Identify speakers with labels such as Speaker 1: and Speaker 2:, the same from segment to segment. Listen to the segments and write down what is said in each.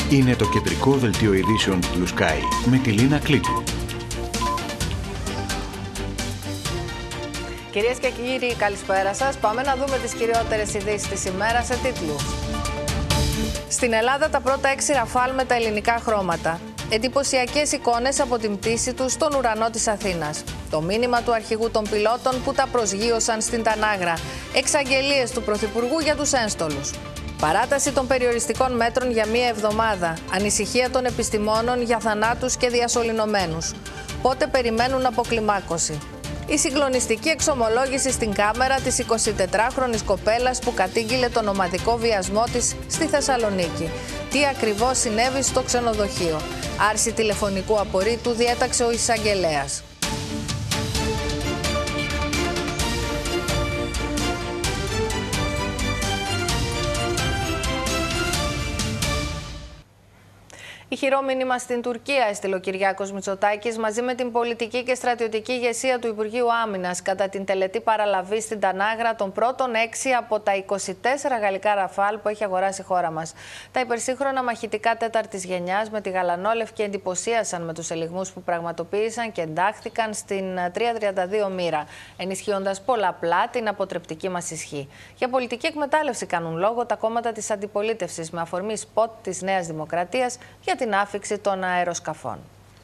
Speaker 1: Είναι το κεντρικό δελτίο ειδήσεων του Sky με τη Λίνα Κλήτου.
Speaker 2: Κυρίες και κύριοι, καλησπέρα σας. Πάμε να δούμε τις κυριότερες ειδήσεις της ημέρας σε τίτλους. Στην Ελλάδα τα πρώτα 6 ραφάλ με τα ελληνικά χρώματα. Εντυπωσιακές εικόνες από την πτήση τους στον ουρανό της Αθήνας. Το μήνυμα του αρχηγού των πιλότων που τα προσγείωσαν στην Τανάγρα. Εξαγγελίες του Πρωθυπουργού για τους ένστολους. Παράταση των περιοριστικών μέτρων για μία εβδομάδα. Ανησυχία των επιστημόνων για θανάτους και διασωληνωμένους. Πότε περιμένουν αποκλιμάκωση. Η συγκλονιστική εξομολόγηση στην κάμερα της 24χρονης κοπέλας που κατήγγειλε τον ομαδικό βιασμό της στη Θεσσαλονίκη. Τι ακριβώς συνέβη στο ξενοδοχείο. Άρση τηλεφωνικού απορρίτου διέταξε ο εισαγγελέας. Ηχηρό μήνυμα στην Τουρκία έστειλε ο Κυριάκος Μητσοτάκης μαζί με την πολιτική και στρατιωτική ηγεσία του Υπουργείου Άμυνας κατά την τελετή παραλαβή στην Τανάγρα των πρώτων 6 από τα 24 γαλλικά ραφάλ που έχει αγοράσει η χώρα μας. Τα υπερσύγχρονα μαχητικά τέταρτης γενιάς με τη γαλανόλευκη εντυπωσίασαν με τους ελιγμούς που πραγματοποίησαν και εντάχθηκαν στην 332 μοίρα, ενισχύοντας πολλαπλά την αποτρεπτική μας ισχύ. Για πολιτική εκμετάλλευση κάνουν λόγο τα κόμματα της αντιπολίτευσης με αφορμή σποτ της Νέας Δημοκρατίας για την άφιξη των αεροσκαφών.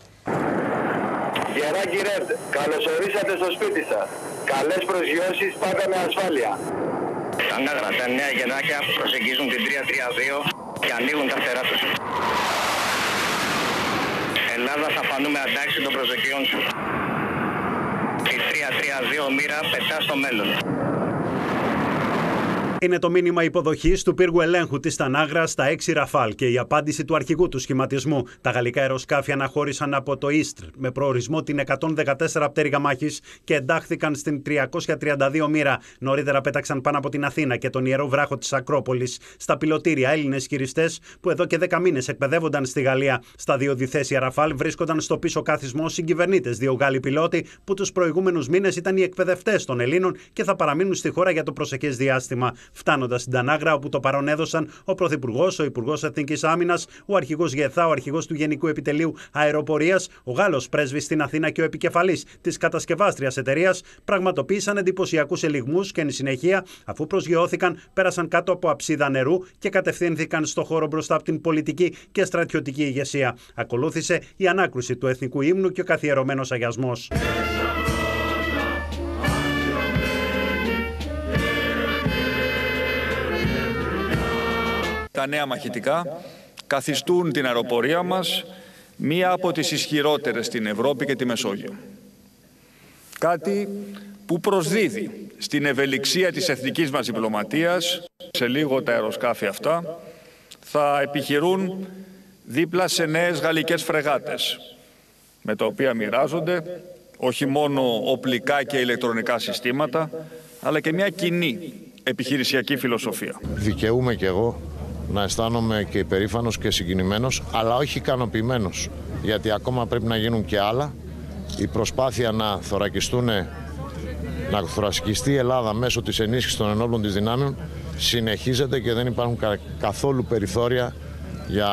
Speaker 3: Γεράκι Ρεντ, καλωσορίσατε στο σπίτι σας. Καλές προσγειώσεις, πάντα με ασφάλεια.
Speaker 4: Τανάγρα, τα νέα γεννάκια προσεγγίζουν την 332 και ανοίγουν τα φτερά τους. Ελλάδα, θα φανούμε αντάξει των προσδοκιών σου. Η 332 μοίρα πετά στο μέλλον.
Speaker 5: Είναι το μήνυμα υποδοχής του πύργου ελέγχου της Τανάγρα στα 6 ραφάλ και η απάντηση του αρχηγού του σχηματισμού. Τα γαλλικά αεροσκάφη αναχώρησαν από το Ίστρ με προορισμό την 114 πτέρυγα μάχης και εντάχθηκαν στην 332 μοίρα. Νωρίτερα πέταξαν πάνω από την Αθήνα και τον ιερό βράχο της Ακρόπολης. Στα πιλωτήρια Έλληνες χειριστές που εδώ και 10 μήνες εκπαιδεύονταν στη Γαλλία. Στα 2 διθέσια ραφάλ βρίσκονταν στο πίσω κάθισμό συγκυβερνήτες, 2 Γάλλοι πιλότοι που τους προηγούμενους μήνες ήταν οι εκπαιδευτές των Ελλήνων και θα παραμείνουν στη χώρα για το προσεχές διάστημα. Φτάνοντας στην Τανάγρα, όπου το παρόν έδωσαν ο Πρωθυπουργός, ο Υπουργός Εθνικής Άμυνας, ο Αρχηγός ΓΕΘΑ, ο Αρχηγός του Γενικού Επιτελείου Αεροπορίας, ο Γάλλος πρέσβης στην Αθήνα και ο επικεφαλής της κατασκευάστριας εταιρείας, πραγματοποίησαν εντυπωσιακούς ελιγμούς και εν συνεχεία, αφού προσγειώθηκαν, πέρασαν κάτω από αψίδα νερού και κατευθύνθηκαν στο χώρο μπροστά από την πολιτική και στρατιωτική ηγεσία. Ακολούθησε η ανάκρουση του εθνικού ύμνου και ο καθιερωμένος αγιασμός.
Speaker 6: Τα νέα μαχητικά καθιστούν την αεροπορία μας μία από τις ισχυρότερες στην Ευρώπη και τη Μεσόγειο. Κάτι που προσδίδει στην ευελιξία της εθνικής μας διπλωματίας. Σε λίγο τα αεροσκάφη αυτά θα επιχειρούν δίπλα σε νέες γαλλικές φρεγάτες, με τα οποία μοιράζονται όχι μόνο οπλικά και ηλεκτρονικά συστήματα, αλλά και μια κοινή επιχειρησιακή φιλοσοφία.
Speaker 7: Δικαιούμαι κι εγώ να αισθάνομαι και υπερήφανος και συγκινημένος, αλλά όχι ικανοποιημένος, γιατί ακόμα πρέπει να γίνουν και άλλα. Η προσπάθεια να θωρακιστεί η Ελλάδα μέσω της ενίσχυσης των ενόπλων της δυνάμεων συνεχίζεται και δεν υπάρχουν καθόλου περιθώρια για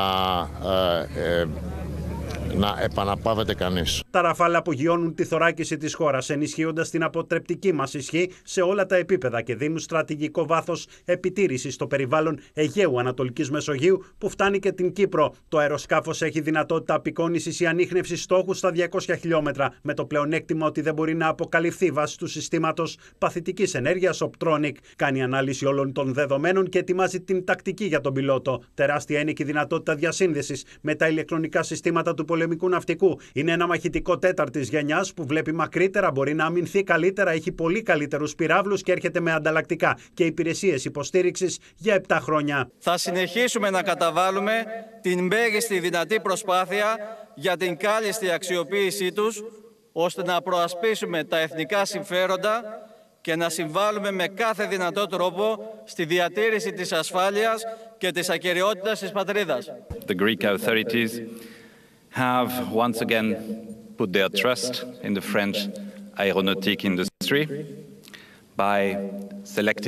Speaker 7: να επαναπάβεται κανείς.
Speaker 5: Τα ραφάλ απογειώνουν τη θωράκιση της χώρας, ενισχύοντας την αποτρεπτική μας ισχύ σε όλα τα επίπεδα και δίνουν στρατηγικό βάθος επιτήρησης στο περιβάλλον Αιγαίου Ανατολικής Μεσογείου που φτάνει και την Κύπρο. Το αεροσκάφος έχει δυνατότητα απεικόνησης ή ανίχνευσης στόχου στα 200 χιλιόμετρα, με το πλεονέκτημα ότι δεν μπορεί να αποκαλυφθεί βάσει του συστήματος παθητικής ενέργειας Optronic. Κάνει ανάλυση όλων των δεδομένων και ετοιμάζει την τακτική για τον πιλότο. Τεράστια είναι και η δυνατότητα διασύνδεσης με τα ηλεκτρονικά συστήματα του πολεμικού ναυτικού. Είναι ένα μαχητικό τέταρτης γενιάς που βλέπει μακρύτερα, μπορεί να αμυνθεί καλύτερα, έχει πολύ καλύτερους πυράβλους και έρχεται με ανταλλακτικά και υπηρεσίες υποστήριξης για 7 χρόνια.
Speaker 8: Θα συνεχίσουμε να καταβάλουμε την μέγιστη δυνατή προσπάθεια για την κάλλιστη αξιοποίησή τους, ώστε να προασπίσουμε τα εθνικά συμφέροντα και να συμβάλλουμε με κάθε δυνατό τρόπο στη διατήρηση της ασφάλειας και της ακεραιότητας της πατρίδας.
Speaker 9: The Greek authorities have once again put their trust in the French aeronautic industry by selecting the incredible combat aircraft,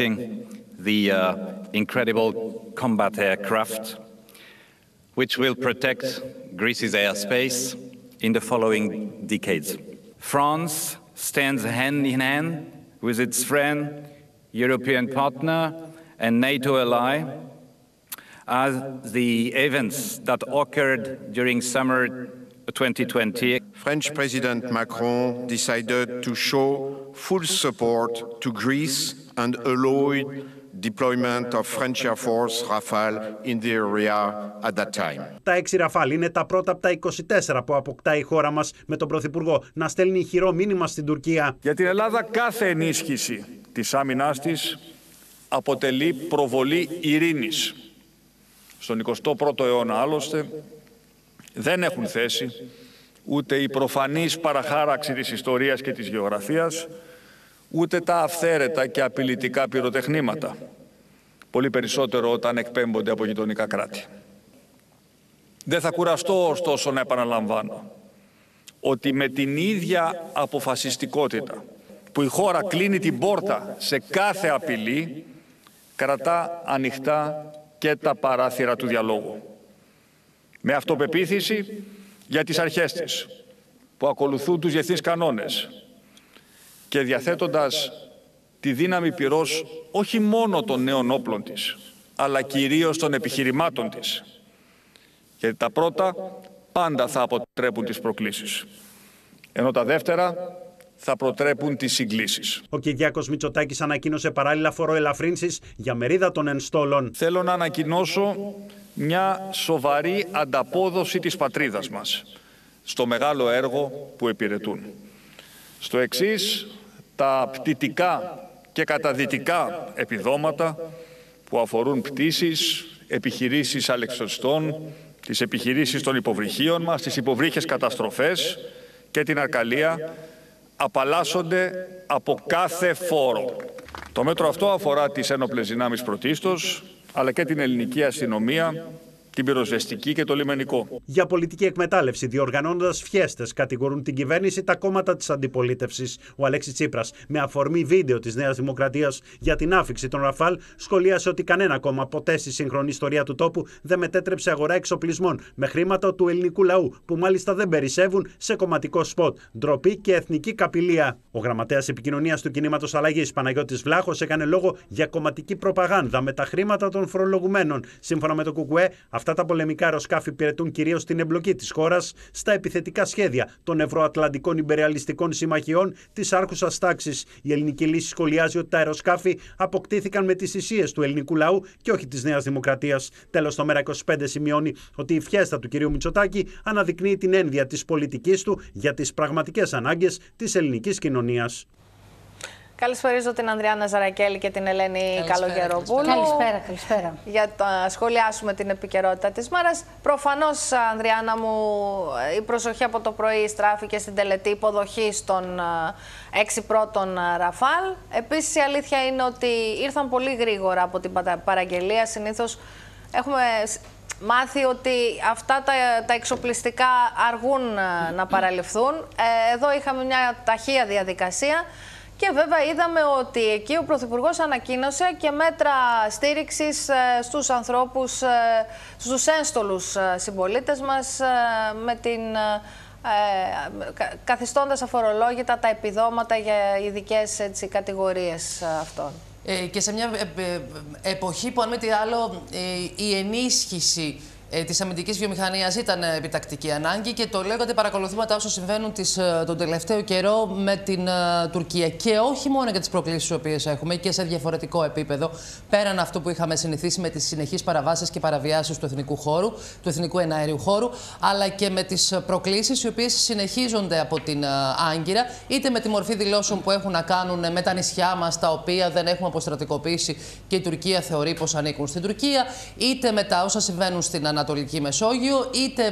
Speaker 9: which will protect Greece's airspace in the following decades. France stands hand in hand with its friend, European partner, and NATO ally, as the events that occurred during summer 2020.
Speaker 10: French President Macron decided to show full support to Greece and allowed deployment of French Air Force Rafale in the area at that time.
Speaker 5: Τα 6 Ραφάλ είναι τα πρώτα από τα 24 που αποκτά η χώρα μας, με τον Πρωθυπουργό να στέλνει ηχηρό μήνυμα στην Τουρκία.
Speaker 6: Για την Ελλάδα κάθε ενίσχυση της άμυνάς της αποτελεί προβολή ειρήνης. Στον 21ο αιώνα άλλωστε δεν έχουν θέση ούτε η προφανής παραχάραξη της ιστορίας και της γεωγραφίας, ούτε τα αυθαίρετα και απειλητικά πυροτεχνήματα, πολύ περισσότερο όταν εκπέμπονται από γειτονικά κράτη. Δεν θα κουραστώ ωστόσο να επαναλαμβάνω ότι με την ίδια αποφασιστικότητα που η χώρα κλείνει την πόρτα σε κάθε απειλή, κρατά ανοιχτά και τα παράθυρα του διαλόγου. Με αυτοπεποίθηση για τις αρχές της, που ακολουθούν τους διεθνείς κανόνες και διαθέτοντας τη δύναμη πυρός όχι μόνο των νέων όπλων της, αλλά κυρίως των επιχειρημάτων της. Γιατί τα πρώτα πάντα θα αποτρέπουν τις προκλήσεις, ενώ τα δεύτερα θα προτρέπουν τις συγκλήσεις.
Speaker 5: Ο Κυριάκος Μητσοτάκης ανακοίνωσε παράλληλα φοροελαφρύνσεις για μερίδα των ενστόλων.
Speaker 6: Θέλω να ανακοινώσω μια σοβαρή ανταπόδοση της πατρίδας μας στο μεγάλο έργο που υπηρετούν. Στο εξής, τα πτυτικά και καταδυτικά επιδόματα που αφορούν πτήσεις, επιχειρήσεις αλεξιωστών, τις επιχειρήσεις των υποβρυχίων μας, τις υποβρύχες καταστροφές και την Αρκαλία, απαλλάσσονται από κάθε φόρο. Το μέτρο αυτό αφορά τις ένοπλες δυνάμεις πρωτίστως, αλλά και την ελληνική αστυνομία, την πυροσβεστική και το λιμενικό.
Speaker 5: Για πολιτική εκμετάλλευση, διοργανώνοντας φιέστες, κατηγορούν την κυβέρνηση τα κόμματα της αντιπολίτευσης. Ο Αλέξης Τσίπρας, με αφορμή βίντεο της Νέας Δημοκρατίας για την άφιξη των Ραφάλ, σχολίασε ότι κανένα κόμμα ποτέ στη σύγχρονη ιστορία του τόπου δεν μετέτρεψε αγορά εξοπλισμών με χρήματα του ελληνικού λαού, που μάλιστα δεν περισσεύουν, σε κομματικό σποτ. Ντροπή και εθνική καπηλεία. Ο γραμματέας επικοινωνίας του Κινήματος Αλλαγής, Παναγιώτης Βλάχος, έκανε λόγο για κομματική προπαγάνδα με τα χρήματα των φορολογουμένων. Σύμφωνα με το ΚΚΕ, αυτά τα πολεμικά αεροσκάφη υπηρετούν κυρίως την εμπλοκή της χώρας στα επιθετικά σχέδια των ευρωατλαντικών ιμπεριαλιστικών συμμαχιών της άρχουσας τάξης. Η ελληνική λύση σχολιάζει ότι τα αεροσκάφη αποκτήθηκαν με τις θυσίες του ελληνικού λαού και όχι της Νέας Δημοκρατίας. Τέλος, το Μέρα25 σημειώνει ότι η φιέστα του κυρίου Μητσοτάκη αναδεικνύει την ένδυα της πολιτικής του για τις πραγματικές ανάγκες της ελληνικής κοινωνίας.
Speaker 2: Καλησπέριζω την Ανδριάννα Ζαρακέλη και την Ελένη Καλογεροπούλου.
Speaker 11: Καλησπέρα.
Speaker 2: Για να σχολιάσουμε την επικαιρότητα της μέρας. Προφανώς, Ανδριάννα μου, η προσοχή από το πρωί στράφηκε στην τελετή υποδοχής των 6 πρώτων Ραφάλ. Επίσης, η αλήθεια είναι ότι ήρθαν πολύ γρήγορα από την παραγγελία. Συνήθως έχουμε μάθει ότι αυτά τα εξοπλιστικά αργούν να παραληφθούν. Εδώ είχαμε μια ταχεία διαδικασία. Και βέβαια είδαμε ότι εκεί ο Πρωθυπουργός ανακοίνωσε και μέτρα στήριξης στους ανθρώπους, στους ένστολους συμπολίτες μας, με την, καθιστώντας αφορολόγητα τα επιδόματα για ειδικές κατηγορίες αυτών.
Speaker 11: Και σε μια εποχή που, αν μη τι άλλο, η ενίσχυση της αμυντικής βιομηχανίας ήταν επιτακτική ανάγκη, και το λέγονται παρακολουθούμε τα όσα συμβαίνουν τον τελευταίο καιρό με την Τουρκία. Και όχι μόνο για τις προκλήσεις τις οποίες έχουμε, και σε διαφορετικό επίπεδο, πέραν αυτού που είχαμε συνηθίσει με τις συνεχείς παραβάσεις και παραβιάσεις του εθνικού χώρου, του εθνικού εναέριου χώρου, αλλά και με τις προκλήσεις οι οποίες συνεχίζονται από την Άγκυρα, είτε με τη μορφή δηλώσεων που έχουν να κάνουν με τα νησιά μας, τα οποία δεν έχουμε αποστρατικοποιήσει και η Τουρκία θεωρεί πως ανήκουν στην Τουρκία, είτε με τα όσα συμβαίνουν στην Ανατολική Μεσόγειο, είτε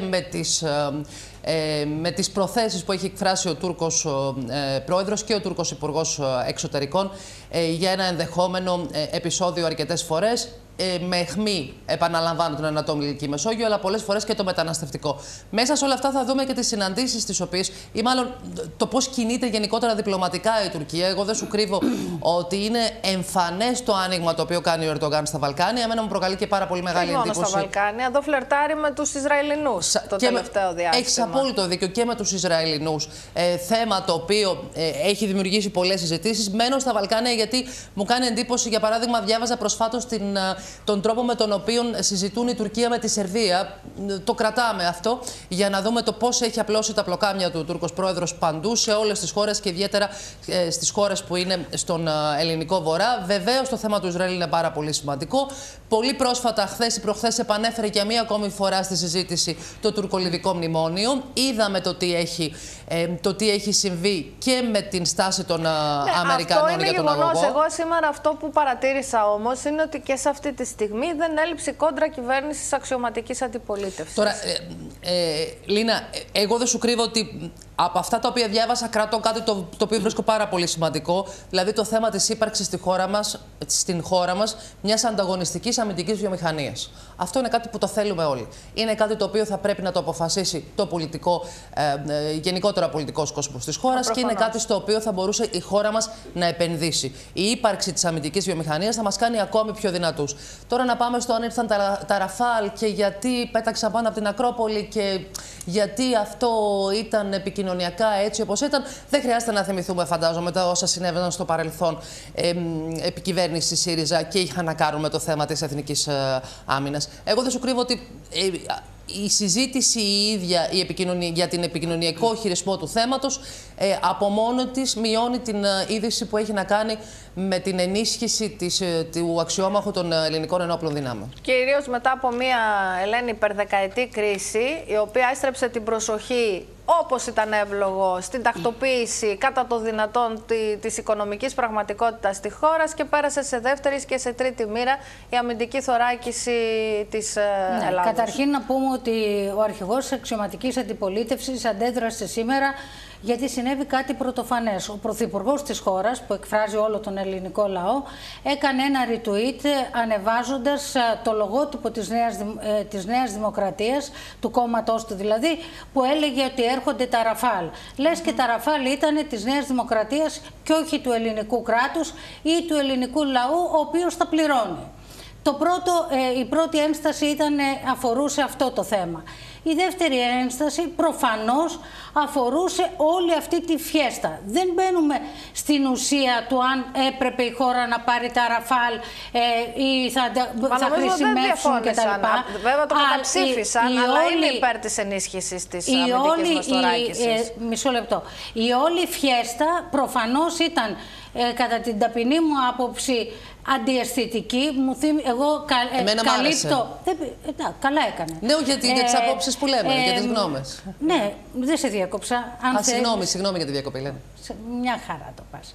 Speaker 11: με τις προθέσεις που έχει εκφράσει ο Τούρκος πρόεδρος και ο Τούρκος υπουργός εξωτερικών για ένα ενδεχόμενο επεισόδιο αρκετές φορές. με αιχμή, επαναλαμβάνω, την Ανατολική Μεσόγειο, αλλά πολλές φορές και το μεταναστευτικό. Μέσα σε όλα αυτά θα δούμε και τις συναντήσεις τις οποίες, ή μάλλον το πώς κινείται γενικότερα διπλωματικά η Τουρκία. Εγώ δεν σου κρύβω ότι είναι εμφανές το άνοιγμα το οποίο κάνει ο Ερντογάν στα Βαλκάνια. Εμένα μου προκαλεί και πάρα πολύ μεγάλη εντύπωση.
Speaker 2: Μόνο στα Βαλκάνια, εδώ φλερτάρει με τους Ισραηλινούς το τελευταίο διάστημα.
Speaker 11: Έχεις απόλυτο δίκιο, και με τους Ισραηλινούς. Θέμα το οποίο έχει δημιουργήσει πολλές συζητήσεις. Μένω στα Βαλκάνια γιατί μου κάνει εντύπωση, για παράδειγμα, διάβαζα προσφάτως τον τρόπο με τον οποίο συζητούν η Τουρκία με τη Σερβία. Το κρατάμε αυτό για να δούμε το πώς έχει απλώσει τα πλοκάμια του Τούρκος πρόεδρος παντού σε όλες τις χώρες και ιδιαίτερα στις χώρες που είναι στον ελληνικό βορρά. Βεβαίως το θέμα του Ισραήλ είναι πάρα πολύ σημαντικό. Πολύ πρόσφατα, χθες ή προχθές, επανέφερε για μία ακόμη φορά στη συζήτηση το τουρκολιβικό μνημόνιο. Είδαμε το τι έχει συμβεί και με την στάση των Αμερικανών για τον αγωγό.
Speaker 2: Εγώ σήμερα αυτό που παρατήρησα όμως είναι ότι και σε αυτή τη στιγμή δεν έλειψε κόντρα κυβέρνησης αξιωματικής αντιπολίτευσης. Τώρα,
Speaker 11: Λίνα, εγώ δεν σου κρύβω ότι από αυτά τα οποία διάβασα κρατώ κάτι το οποίο βρίσκω πάρα πολύ σημαντικό, δηλαδή το θέμα της ύπαρξης στην χώρα μας μιας ανταγωνιστικής αμυντικής βιομηχανίας. Αυτό είναι κάτι που το θέλουμε όλοι. Είναι κάτι το οποίο θα πρέπει να το αποφασίσει το πολιτικό, γενικότερα πολιτικός κόσμος της χώρας, και είναι κάτι στο οποίο θα μπορούσε η χώρα μας να επενδύσει. Η ύπαρξη της αμυντικής βιομηχανίας θα μας κάνει ακόμη πιο δυνατούς. Τώρα να πάμε στο αν ήρθαν τα Ραφάλ και γιατί πέταξαν πάνω από την Ακρόπολη και γιατί αυτό ήταν επικοινωνιακά έτσι όπως ήταν. Δεν χρειάζεται να θυμηθούμε, φαντάζομαι, τα όσα συνέβαιναν στο παρελθόν επί κυβέρνηση ΣΥΡΙΖΑ και είχαν να κάνουν με το θέμα της εθνικής άμυνας. Εγώ δεν σου κρύβω ότι η συζήτηση η ίδια για την επικοινωνιακό χειρισμό του θέματος από μόνο της μειώνει την είδηση που έχει να κάνει με την ενίσχυση του αξιόμαχου των ελληνικών ενόπλων δυνάμεων.
Speaker 2: Κυρίως μετά από μια, Ελένη, υπερδεκαετή κρίση, η οποία έστρεψε την προσοχή, όπως ήταν εύλογο, στην τακτοποίηση κατά το δυνατόν της οικονομικής πραγματικότητας στη χώρα και πέρασε σε δεύτερη και σε τρίτη μοίρα η αμυντική θωράκιση της Ελλάδος.
Speaker 12: Καταρχήν να πούμε ότι ο αρχηγός της αξιωματικής αντιπολίτευσης αντέδρασε σήμερα γιατί συνέβη κάτι πρωτοφανές. Ο πρωθυπουργός της χώρας, που εκφράζει όλο τον ελληνικό λαό, έκανε ένα retweet ανεβάζοντας το λογότυπο της Νέας Δημοκρατίας, του κόμματός του δηλαδή, που έλεγε ότι έρχονται τα Ραφάλ. Λες και τα Ραφάλ ήταν της Νέας Δημοκρατίας και όχι του ελληνικού κράτους ή του ελληνικού λαού, ο οποίος τα πληρώνει. Η πρώτη ένσταση αφορούσε αυτό το θέμα. Η δεύτερη ένσταση προφανώς αφορούσε όλη αυτή τη φιέστα. Δεν μπαίνουμε στην ουσία του αν έπρεπε η χώρα να πάρει τα Ραφάλ ή θα χρησιμεύσουν κτλ.
Speaker 2: Βέβαια το καταψήφισαν, αλλά είναι υπέρ της ενίσχυσης της αμυντικής μας θωράκισης.
Speaker 12: Μισό λεπτό. Η όλη φιέστα προφανώς ήταν, κατά την ταπεινή μου άποψη, αντιαισθητική. Εγώ καλύπτω. Καλά έκανε.
Speaker 11: Ναι, για τις απόψεις που λέμε, για τις γνώμες.
Speaker 12: Ναι, δεν σε διάκοψα.
Speaker 11: Συγγνώμη για τη διακοπή, Ελένη.
Speaker 12: Μια χαρά το πας.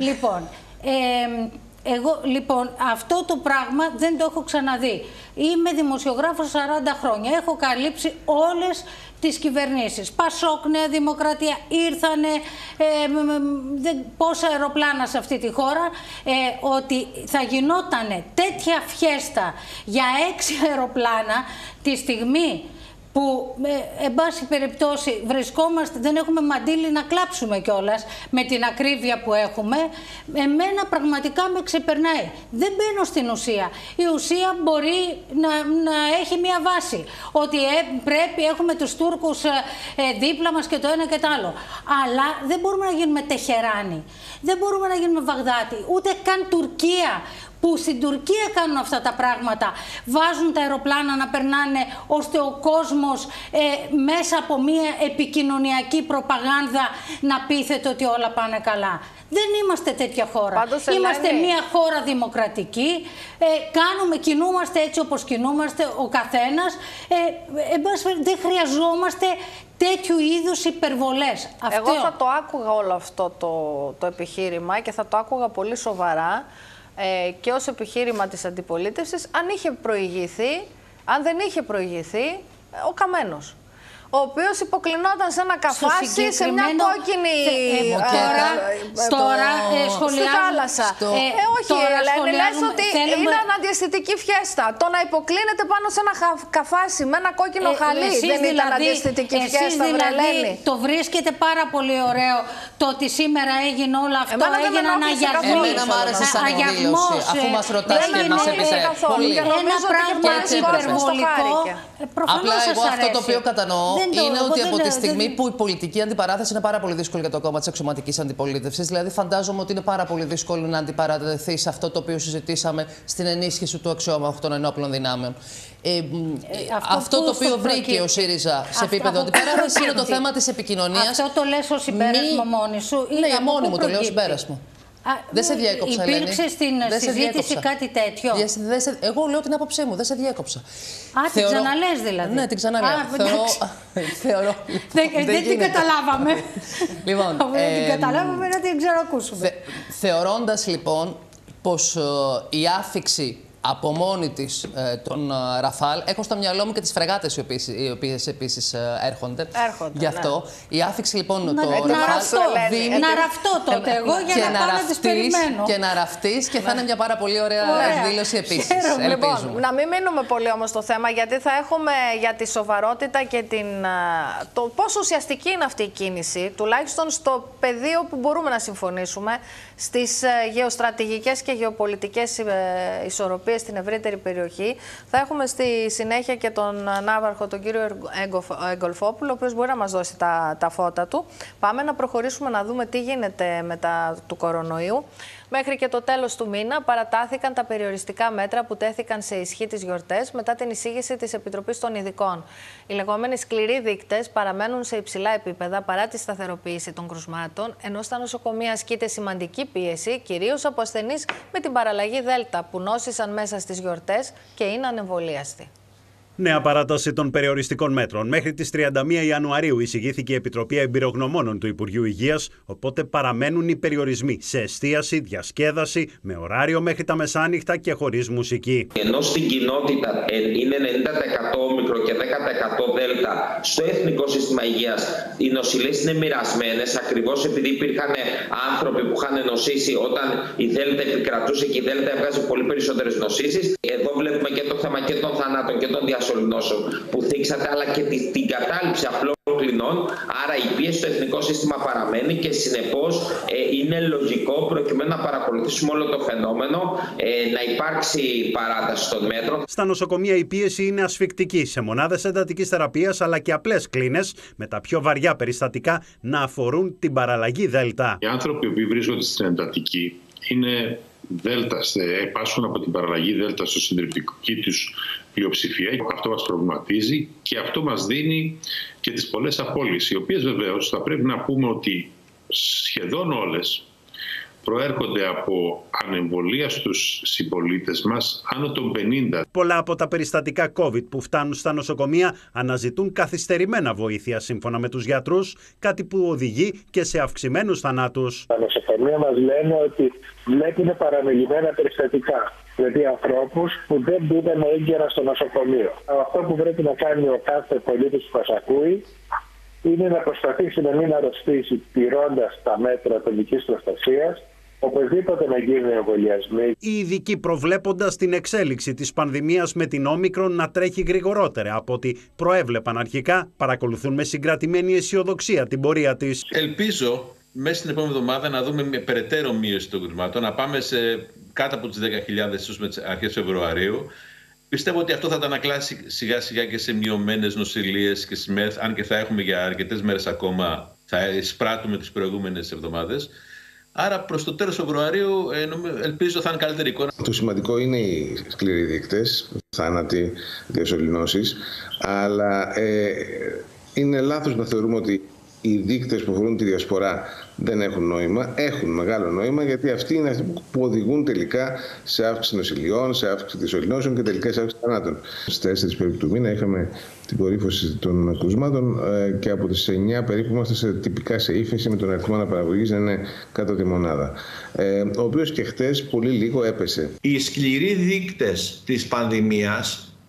Speaker 12: Λοιπόν, αυτό το πράγμα δεν το έχω ξαναδεί. Είμαι δημοσιογράφος 40 χρόνια. Έχω καλύψει όλες τις κυβερνήσεις. Πασόκ, Νέα Δημοκρατία, ήρθανε πόσα αεροπλάνα σε αυτή τη χώρα, ότι θα γινότανε τέτοια φιέστα για 6 αεροπλάνα τη στιγμή που, εν πάση περιπτώσει, βρισκόμαστε, δεν έχουμε μαντίλι να κλάψουμε κιόλας με την ακρίβεια που έχουμε, εμένα πραγματικά με ξεπερνάει. Δεν μπαίνω στην ουσία. Η ουσία μπορεί να έχει μια βάση. Ότι έχουμε τους Τούρκους δίπλα μας και το ένα και το άλλο. Αλλά δεν μπορούμε να γίνουμε Τεχεράνι. Δεν μπορούμε να γίνουμε Βαγδάτη. Ούτε καν Τουρκία, που στην Τουρκία κάνουν αυτά τα πράγματα, βάζουν τα αεροπλάνα να περνάνε ώστε ο κόσμος μέσα από μια επικοινωνιακή προπαγάνδα να πείθεται ότι όλα πάνε καλά. Δεν είμαστε τέτοια χώρα.
Speaker 2: Πάντως,
Speaker 12: είμαστε μια χώρα δημοκρατική, κινούμαστε έτσι όπως κινούμαστε ο καθένας, δεν χρειαζόμαστε τέτοιου είδους υπερβολές.
Speaker 2: Εγώ θα το άκουγα όλο αυτό το επιχείρημα και θα το άκουγα πολύ σοβαρά και ως επιχείρημα της αντιπολίτευσης, αν είχε προηγηθεί, αν δεν είχε προηγηθεί ο Καμένος. ο οποίος υποκλεινόταν σε ένα καφάσι, σε μια κόκκινη στη θάλασσα. Όχι, Ελένη, λες ότι είναι αναδιαισθητική φιέστα. Το να υποκλίνεται πάνω σε ένα καφάσι με ένα κόκκινο χαλί δεν ήταν αναδιαισθητική φιέστα, Ελένη?
Speaker 12: Το βρίσκεται πάρα πολύ ωραίο το ότι σήμερα έγινε όλο αυτό. Έγινε ένα αγιασμό.
Speaker 11: Εμένα μ' άρεσε σαν εκδήλωση, αφού μας ρωτάς και μας επιτρέπει.
Speaker 12: Ένα πράγμα υπερβολικό.
Speaker 11: Απλά εγώ αυτό το οποίο κατανοώ είναι ότι από τη στιγμή που η πολιτική αντιπαράθεση είναι πάρα πολύ δύσκολη για το κόμμα της αξιωματικής αντιπολίτευσης, δηλαδή φαντάζομαι ότι είναι πάρα πολύ δύσκολο να αντιπαρατεθεί σε αυτό το οποίο συζητήσαμε στην ενίσχυση του αξιώματος των ενόπλων δυνάμεων. Αυτό το οποίο βρήκε ο ΣΥΡΙΖΑ σε επίπεδο αντιπαράθεση είναι το θέμα της επικοινωνίας.
Speaker 12: Αυτό το λες ως συμπέρασμα μόνη σου?
Speaker 11: Ναι, μόνη μου το λέω συμπέρασμα. Δεν σε διέκοψα, Ελένη.
Speaker 12: Υπήρξε στην συζήτηση κάτι τέτοιο?
Speaker 11: Εγώ λέω την άποψή μου, δεν σε διέκοψα.
Speaker 12: Την ξαναλες δηλαδή?
Speaker 11: Ναι, την ξαναλέω. Θεωρώ.
Speaker 12: Δεν την καταλάβαμε.
Speaker 11: Λοιπόν,
Speaker 12: δεν την καταλάβαμε, να την ξανακούσουμε.
Speaker 11: Θεωρώντας λοιπόν πως η άφιξη από μόνη της των Ραφάλ, έχω στο μυαλό μου και τις φρεγάτες οι οποίες επίσης έρχονται. Γι' αυτό η άφηξη λοιπόν του Ραφάλ δίνει...
Speaker 12: Να ραφτώ τότε εγώ για να πάω να τις περιμένω.
Speaker 11: Και να ραφτείς και θα είναι μια πάρα πολύ ωραία εκδήλωση επίσης.
Speaker 2: Λοιπόν, να μην μείνουμε πολύ όμως στο θέμα, γιατί θα έχουμε για τη σοβαρότητα και το πόσο ουσιαστική είναι αυτή η κίνηση, τουλάχιστον στο πεδίο που μπορούμε να συμφωνήσουμε, στις γεωστρατηγικές και γεωπολιτικές ισορροπίες στην ευρύτερη περιοχή. Θα έχουμε στη συνέχεια και τον Ναύαρχο, τον κύριο Εγκολφόπουλο, ο οποίος μπορεί να μας δώσει τα φώτα του. Πάμε να προχωρήσουμε να δούμε τι γίνεται μετά του κορονοϊού. Μέχρι και το τέλος του μήνα παρατάθηκαν τα περιοριστικά μέτρα που τέθηκαν σε ισχύ τις γιορτές μετά την εισήγηση της Επιτροπής των Ειδικών. Οι λεγόμενοι σκληροί δείκτες παραμένουν σε υψηλά επίπεδα παρά τη σταθεροποίηση των κρουσμάτων, ενώ στα νοσοκομεία ασκείται σημαντική πίεση, κυρίως από ασθενείς με την παραλλαγή Δέλτα που νόσησαν μέσα στις γιορτές και είναι ανεμβολίαστοι.
Speaker 5: Νέα παράταση των περιοριστικών μέτρων. Μέχρι τις 31 Ιανουαρίου εισηγήθηκε η Επιτροπή Εμπειρογνωμόνων του Υπουργείου Υγείας, οπότε παραμένουν οι περιορισμοί σε εστίαση, διασκέδαση, με ωράριο μέχρι τα μεσάνυχτα και χωρίς μουσική.
Speaker 13: Ενώ στην κοινότητα είναι 90% όμικρο και 10% Δέλτα, στο Εθνικό Σύστημα Υγείας οι νοσηλές είναι μοιρασμένες, ακριβώς επειδή υπήρχαν άνθρωποι που είχαν νοσήσει όταν η Δέλτα επικρατούσε και η Δέλτα έβγαζε πολύ περισσότερες νοσήσεις. Εδώ βλέπουμε και το θέμα και των θανάτων και των διασωληνώσεων που θίξατε, αλλά και την κατάληψη απλών κλινών. Άρα η πίεση στο εθνικό σύστημα παραμένει και συνεπώς είναι λογικό, προκειμένου να παρακολουθήσουμε όλο το φαινόμενο, να υπάρξει παράταση των μέτρων.
Speaker 5: Στα νοσοκομεία η πίεση είναι ασφικτική, σε μονάδες εντατικής θεραπείας αλλά και απλές κλίνες, με τα πιο βαριά περιστατικά να αφορούν την παραλλαγή Δέλτα.
Speaker 14: Οι άνθρωποι που βρίσκονται στην εντατική είναι Δέλτα, πάσχουν από την παραλλαγή Δέλτα στο συντριπτική τους πλειοψηφία. Αυτό μας προβληματίζει και αυτό μας δίνει και τις πολλές απώλειες, οι οποίες βεβαίως θα πρέπει να πούμε ότι σχεδόν όλες προέρχονται από ανεμβολία στους συμπολίτες μας άνω των 50.
Speaker 5: Πολλά από τα περιστατικά COVID που φτάνουν στα νοσοκομεία αναζητούν καθυστερημένα βοήθεια σύμφωνα με τους γιατρούς, κάτι που οδηγεί και σε αυξημένους θανάτους.
Speaker 15: Τα νοσοκομεία μας λένε ότι βλέπουν παραμελημένα περιστατικά. Δηλαδή ανθρώπους που δεν μπήκαν έγκαιρα στο νοσοκομείο. Αυτό που πρέπει να κάνει ο κάθε πολίτης που μας ακούει είναι να προσπαθήσει να μην αρρωστήσει τηρώντας τα μέτρα ατομικής προστασίας, οπωσδήποτε να γίνουν εμβολιασμοί.
Speaker 5: Οι ειδικοί, προβλέποντας την εξέλιξη της πανδημίας με την Όμικρον να τρέχει γρηγορότερα από ό,τι προέβλεπαν αρχικά, παρακολουθούν με συγκρατημένη αισιοδοξία την πορεία της.
Speaker 16: Ελπίζω μέσα στην επόμενη εβδομάδα να δούμε με περαιτέρω μείωση των κρουσμάτων, να πάμε σε κάτω από τις 10.000 ίσως με τις αρχές Φεβρουαρίου. Πιστεύω ότι αυτό θα τα ανακλάσει σιγά σιγά και σε μειωμένες νοσηλίες και στις μέρες, αν και θα έχουμε για αρκετές μέρες ακόμα, θα εισπράττουμε τις προηγούμενες εβδομάδες. Άρα προς το τέλος Φεβρουαρίου ελπίζω θα είναι καλύτερη εικόνα.
Speaker 17: Το σημαντικό είναι οι σκληροί δείκτες, θάνατοι, διασωληνώσεις, αλλά είναι λάθος να θεωρούμε ότι οι δείκτες που αφορούν τη διασπορά δεν έχουν νόημα. Έχουν μεγάλο νόημα, γιατί αυτοί είναι αυτοί που οδηγούν τελικά σε αύξηση νοσηλειών, σε αύξηση διασωληνώσεων και τελικά σε αύξηση θανάτων. Στις 4 περίπου του μήνα είχαμε την κορύφωση των κρουσμάτων και από τις 9 περίπου είμαστε τυπικά σε ύφεση, με τον αριθμό αναπαραγωγής να είναι κάτω τη μονάδα. Ο οποίος και χτες πολύ λίγο έπεσε.
Speaker 18: Οι σκληροί δείκτες της πανδημίας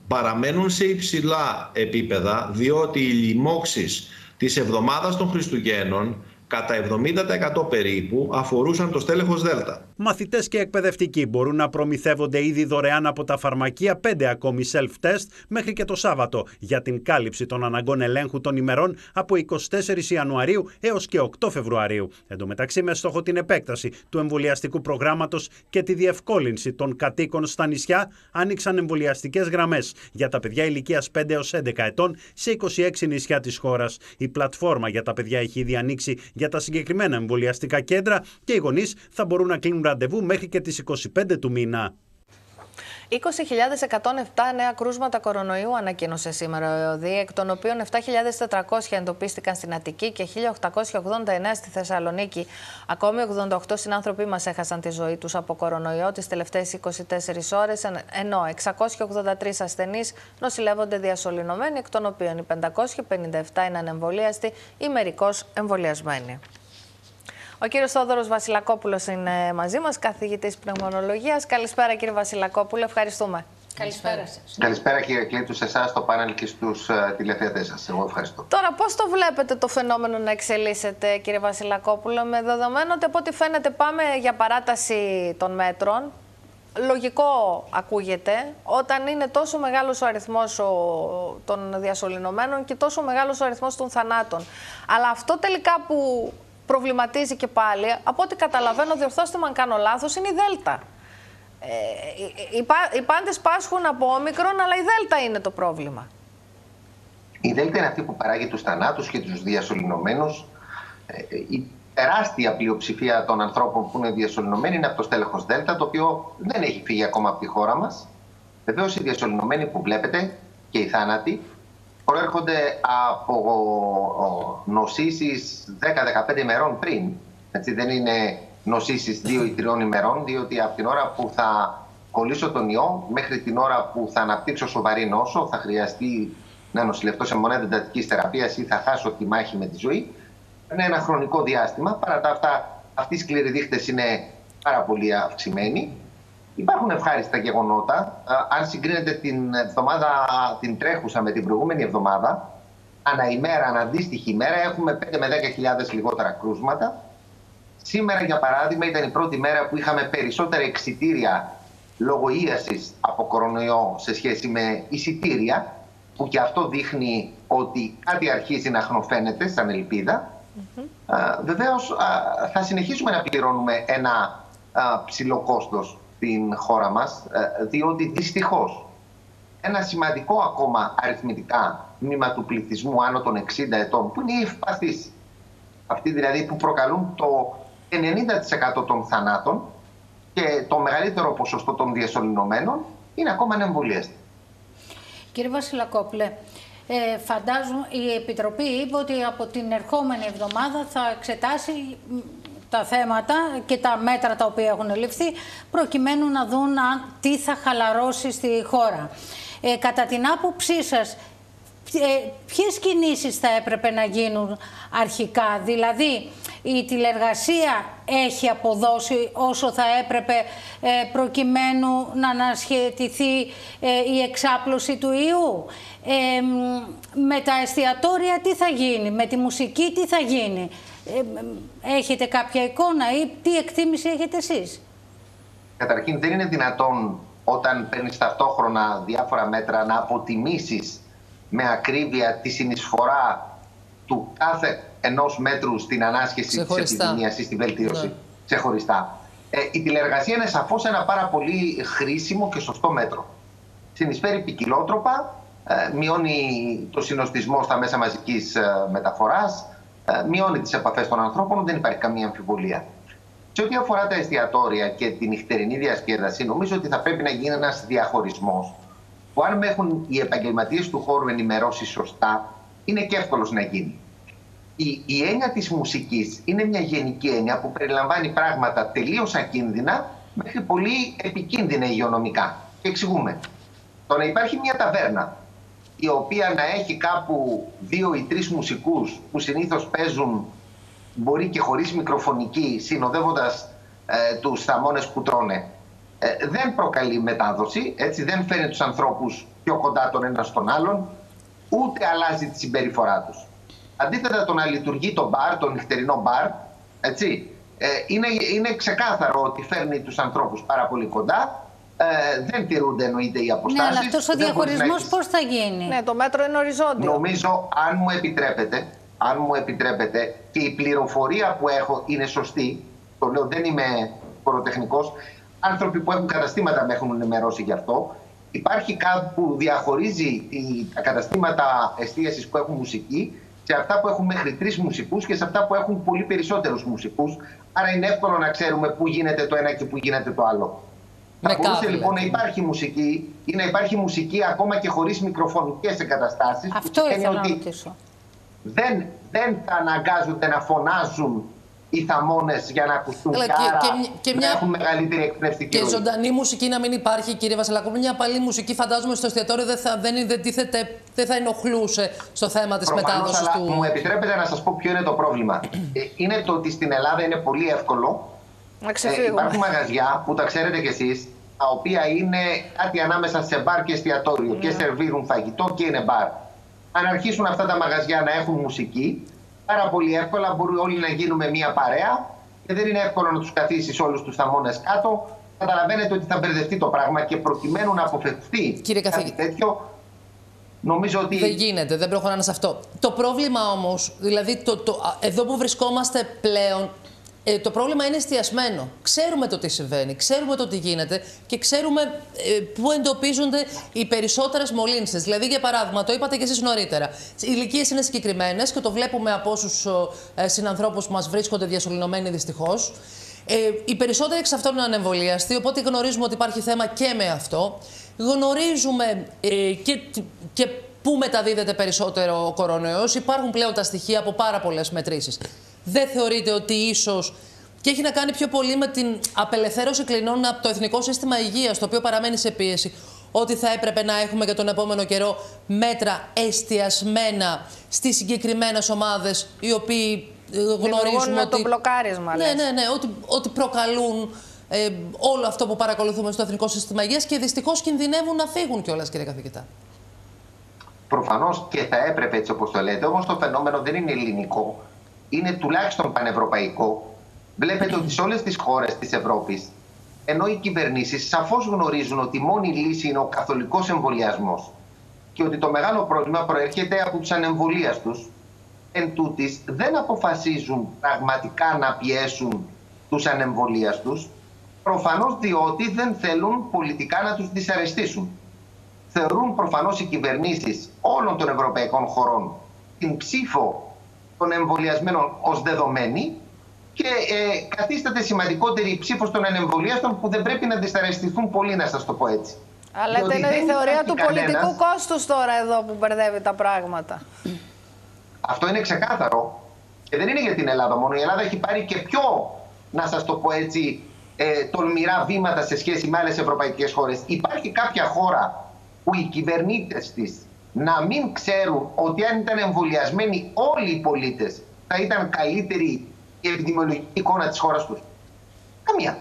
Speaker 18: παραμένουν σε υψηλά επίπεδα, διότι οι λοιμώξεις της εβδομάδας των Χριστουγέννων κατά 70% περίπου αφορούσαν το στέλεχος Δέλτα.
Speaker 5: Μαθητές και εκπαιδευτικοί μπορούν να προμηθεύονται ήδη δωρεάν από τα φαρμακεία 5 ακόμη self-test μέχρι και το Σάββατο για την κάλυψη των αναγκών ελέγχου των ημερών από 24 Ιανουαρίου έως και 8 Φεβρουαρίου. Εν τω μεταξύ, με στόχο την επέκταση του εμβολιαστικού προγράμματος και τη διευκόλυνση των κατοίκων στα νησιά, άνοιξαν εμβολιαστικές γραμμές για τα παιδιά ηλικίας 5 έως 11 ετών σε 26 νησιά της χώρας. Η πλατφόρμα για τα παιδιά έχει ήδη ανοίξει για τα συγκεκριμένα εμβολιαστικά κέντρα και οι γονείς θα μπορούν να κλείνουν ραντεβού μέχρι και τις 25 του μήνα.
Speaker 2: 20.107 νέα κρούσματα κορονοϊού ανακοίνωσε σήμερα ο ΕΟΔΗ, εκ των οποίων 7.400 εντοπίστηκαν στην Αττική και 1.889 στη Θεσσαλονίκη. Ακόμη 88 συνάνθρωποι μας έχασαν τη ζωή τους από κορονοϊό τις τελευταίες 24 ώρες, ενώ 683 ασθενείς νοσηλεύονται διασωληνωμένοι, εκ των οποίων οι 557 είναι ανεμβολίαστοι ή μερικώς εμβολιασμένοι. Ο κύριος Θόδωρος Βασιλακόπουλος είναι μαζί μας, καθηγητής πνευμονολογίας. Καλησπέρα κύριε Βασιλακόπουλο, ευχαριστούμε.
Speaker 12: Καλησπέρα σας.
Speaker 19: Καλησπέρα κύριε Κλήτου, σε εσάς, στο πάνελ και στους τηλεθεατές σας. Εγώ ευχαριστώ.
Speaker 2: Τώρα πώς το βλέπετε το φαινόμενο να εξελίσσεται κύριε Βασιλακόπουλο, με δεδομένο ότι από ό,τι φαίνεται πάμε για παράταση των μέτρων? Λογικό ακούγεται όταν είναι τόσο μεγάλος ο αριθμός των διασωληνωμένων και τόσο μεγάλος ο αριθμός των θανάτων. Αλλά αυτό τελικά που προβληματίζει και πάλι, από ό,τι καταλαβαίνω, διορθώστε με αν κάνω λάθος, είναι η Δέλτα. Οι πάντες πάσχουν από όμικρον, αλλά η Δέλτα είναι το πρόβλημα.
Speaker 19: Η Δέλτα είναι αυτή που παράγει τους θανάτους και τους διασωληνωμένους. Η τεράστια πλειοψηφία των ανθρώπων που είναι διασωληνωμένοι είναι από το στέλεχος Δέλτα, το οποίο δεν έχει φύγει ακόμα από τη χώρα μας. Βεβαίως οι διασωληνωμένοι που βλέπετε και οι θάνατοι προέρχονται από νοσήσεις 10-15 ημερών πριν. Έτσι, δεν είναι νοσήσεις 2 ή 3 ημερών, διότι από την ώρα που θα κολλήσω τον ιό μέχρι την ώρα που θα αναπτύξω σοβαρή νόσο, θα χρειαστεί να νοσηλευτώ σε μονάδα εντατικής θεραπείας ή θα χάσω τη μάχη με τη ζωή. Είναι ένα χρονικό διάστημα. Παρά τα αυτά, αυτοί οι σκληροί δείχτες είναι πάρα πολύ αυξημένοι. Υπάρχουν ευχάριστα γεγονότα. Αν συγκρίνετε την εβδομάδα την τρέχουσα με την προηγούμενη εβδομάδα, ανά ημέρα, ανά αντίστοιχη ημέρα, έχουμε 5 με 10.000 λιγότερα κρούσματα. Σήμερα, για παράδειγμα, ήταν η πρώτη μέρα που είχαμε περισσότερα εξιτήρια λόγω ίασης από κορονοϊό σε σχέση με εισιτήρια, που και αυτό δείχνει ότι κάτι αρχίζει να χνοφαίνεται σαν ελπίδα. Βεβαίως, θα συνεχίσουμε να πληρώνουμε ένα ψηλό κόστος στην χώρα μας, διότι δυστυχώς ένα σημαντικό ακόμα αριθμητικά τμήμα του πληθυσμού άνω των 60 ετών, που είναι οι ευπαθείς, αυτοί δηλαδή που προκαλούν το 90% των θανάτων και το μεγαλύτερο ποσοστό των διασωληνωμένων, είναι ακόμα ανεμβολίαστοι.
Speaker 12: Κύριε Βασιλακόπουλε, φαντάζομαι η Επιτροπή είπε ότι από την ερχόμενη εβδομάδα θα εξετάσει τα θέματα και τα μέτρα τα οποία έχουν ληφθεί, προκειμένου να δουν τι θα χαλαρώσει στη χώρα. Κατά την άποψή σας, ποιες κινήσεις θα έπρεπε να γίνουν αρχικά? Δηλαδή, η τηλεργασία έχει αποδώσει όσο θα έπρεπε προκειμένου να ανασχετηθεί η εξάπλωση του ιού? Με τα εστιατόρια τι θα γίνει? Με τη μουσική τι θα γίνει? Έχετε κάποια εικόνα ή τι εκτίμηση έχετε εσείς?
Speaker 19: Καταρχήν, δεν είναι δυνατόν όταν παίρνεις ταυτόχρονα διάφορα μέτρα να αποτιμήσεις με ακρίβεια τη συνεισφορά του κάθε ενός μέτρου στην ανάσχεση της επιδημίας ή στη βελτίωση. Ξεχωριστά. Η τηλεργασία είναι σαφώς ένα πάρα πολύ χρήσιμο και σωστό μέτρο. Συνεισφέρει ποικιλότροπα, μειώνει το συνοστισμό στα μέσα μαζικής μεταφοράς, μειώνει τις επαφές των ανθρώπων, δεν υπάρχει καμία αμφιβολία. Σε ό,τι αφορά τα εστιατόρια και την νυχτερινή διασκέδαση, νομίζω ότι θα πρέπει να γίνει ένας διαχωρισμός, που αν με έχουν οι επαγγελματίες του χώρου ενημερώσει σωστά, είναι και εύκολος να γίνει. Η έννοια της μουσικής είναι μια γενική έννοια που περιλαμβάνει πράγματα τελείως ακίνδυνα μέχρι πολύ επικίνδυνα υγειονομικά. Και εξηγούμε. Το να υπάρχει μια ταβέρνα η οποία να έχει κάπου 2 ή 3 μουσικούς που συνήθως παίζουν, μπορεί και χωρίς μικροφωνική, συνοδεύοντας τους θαμώνες που τρώνε, δεν προκαλεί μετάδοση, έτσι, δεν φέρνει τους ανθρώπους πιο κοντά τον ένα στον άλλον, ούτε αλλάζει τη συμπεριφορά τους. Αντίθετα, το να λειτουργεί το μπαρ, το νυχτερινό μπαρ, έτσι, είναι ξεκάθαρο ότι φέρνει τους ανθρώπους πάρα πολύ κοντά. Δεν τηρούνται, εννοείται, οι αποστάσεις.
Speaker 12: Ναι, αλλά αυτός ο διαχωρισμός πώς θα γίνει?
Speaker 2: Ναι, το μέτρο είναι οριζόντιο.
Speaker 19: Νομίζω, αν μου επιτρέπετε, και η πληροφορία που έχω είναι σωστή, το λέω, δεν είμαι χωροτεχνικός, άνθρωποι που έχουν καταστήματα με έχουν ενημερώσει γι' αυτό. Υπάρχει κάτι που διαχωρίζει τα καταστήματα εστίασης που έχουν μουσική σε αυτά που έχουν μέχρι 3 μουσικούς και σε αυτά που έχουν πολύ περισσότερους μουσικούς. Άρα είναι εύκολο να ξέρουμε πού γίνεται το ένα και πού γίνεται το άλλο. Θα μπορούσε λοιπόν να υπάρχει μουσική ή να υπάρχει μουσική ακόμα και χωρίς μικροφωνικές εγκαταστάσεις.
Speaker 12: Αυτό ήθελα να ρωτήσω.
Speaker 19: Δεν θα αναγκάζονται να φωνάζουν οι θαμώνες για να ακουστούν και να έχουν μεγαλύτερη εκπνευστική ροή.
Speaker 11: Και ζωντανή μουσική να μην υπάρχει, κύριε Βασιλακόπουλο. Μια παλή μουσική, φαντάζομαι, στο εστιατόριο δεν θα ενοχλούσε στο θέμα της μετάδοσης του.
Speaker 19: Μου επιτρέπετε να σας πω ποιο είναι το πρόβλημα. Είναι το ότι στην Ελλάδα είναι πολύ εύκολο. Υπάρχουν μαγαζιά που τα ξέρετε κι εσείς, τα οποία είναι κάτι ανάμεσα σε μπαρ και εστιατόριο και σερβίρουν φαγητό και είναι μπαρ. Αν αρχίσουν αυτά τα μαγαζιά να έχουν μουσική, πάρα πολύ εύκολα μπορούν όλοι να γίνουμε μια παρέα και δεν είναι εύκολο να τους καθίσεις όλους τους θαμώνες κάτω. Καταλαβαίνετε ότι θα μπερδευτεί το πράγμα και προκειμένου να αποφευθεί κάτι τέτοιο, νομίζω ότι...
Speaker 11: Δεν γίνεται, δεν προχωράνε σε αυτό. Το πρόβλημα όμως, δηλαδή εδώ που βρισκόμαστε πλέον, το πρόβλημα είναι εστιασμένο. Ξέρουμε το τι συμβαίνει, ξέρουμε το τι γίνεται και ξέρουμε πού εντοπίζονται οι περισσότερες μολύνσεις. Δηλαδή, για παράδειγμα, το είπατε και εσείς νωρίτερα, οι ηλικίες είναι συγκεκριμένες και το βλέπουμε από όσους συνανθρώπους που μας βρίσκονται διασωληνωμένοι δυστυχώς. Οι περισσότεροι εξ αυτών είναι ανεμβολίαστοι, οπότε γνωρίζουμε ότι υπάρχει θέμα και με αυτό. Γνωρίζουμε και πού μεταδίδεται περισσότερο ο κορονοϊός. Υπάρχουν πλέον τα στοιχεία από πάρα πολλές μετρήσεις. Δεν θεωρείτε ότι ίσως, και έχει να κάνει πιο πολύ με την απελευθέρωση κλινών από το Εθνικό Σύστημα Υγείας, το οποίο παραμένει σε πίεση, ότι θα έπρεπε να έχουμε για τον επόμενο καιρό μέτρα εστιασμένα στις συγκεκριμένες ομάδες, οι οποίοι γνωρίζουμε ότι...
Speaker 2: το μπλοκάρισμα,
Speaker 11: ναι, ότι προκαλούν όλο αυτό που παρακολουθούμε στο Εθνικό Σύστημα Υγείας και δυστυχώς κινδυνεύουν να φύγουν κιόλας, κύριε καθηγητά.
Speaker 19: Προφανώς και θα έπρεπε, έτσι όπως το λέτε, όμως το φαινόμενο δεν είναι ελληνικό. Είναι τουλάχιστον πανευρωπαϊκό. Βλέπετε ότι σε όλες τις χώρες της Ευρώπης, ενώ οι κυβερνήσεις σαφώς γνωρίζουν ότι η μόνη λύση είναι ο καθολικός εμβολιασμός και ότι το μεγάλο πρόβλημα προέρχεται από τους ανεμβολίαστους, εν τούτης δεν αποφασίζουν πραγματικά να πιέσουν τους ανεμβολίαστους, προφανώς διότι δεν θέλουν πολιτικά να τους δυσαρεστήσουν. Θεωρούν προφανώς οι κυβερνήσεις όλων των ευρωπαϊκών χωρών την ψήφο των εμβολιασμένων ως δεδομένη και καθίσταται σημαντικότερη η ψήφος των ανεμβολίαστων που δεν πρέπει να δυσαρεστηθούν πολύ, να σας το πω έτσι.
Speaker 2: Αλλά είναι η θεωρία του πολιτικού κόστους τώρα εδώ που μπερδεύει τα πράγματα.
Speaker 19: Αυτό είναι ξεκάθαρο και δεν είναι για την Ελλάδα μόνο. Η Ελλάδα έχει πάρει και πιο, να σας το πω έτσι, τολμηρά βήματα σε σχέση με άλλες ευρωπαϊκές χώρες. Υπάρχει κάποια χώρα που οι κυβερνήτες της να μην ξέρουν ότι αν ήταν εμβολιασμένοι όλοι οι πολίτες θα ήταν καλύτερη η επιδημιολογική εικόνα της χώρας τους? Καμία.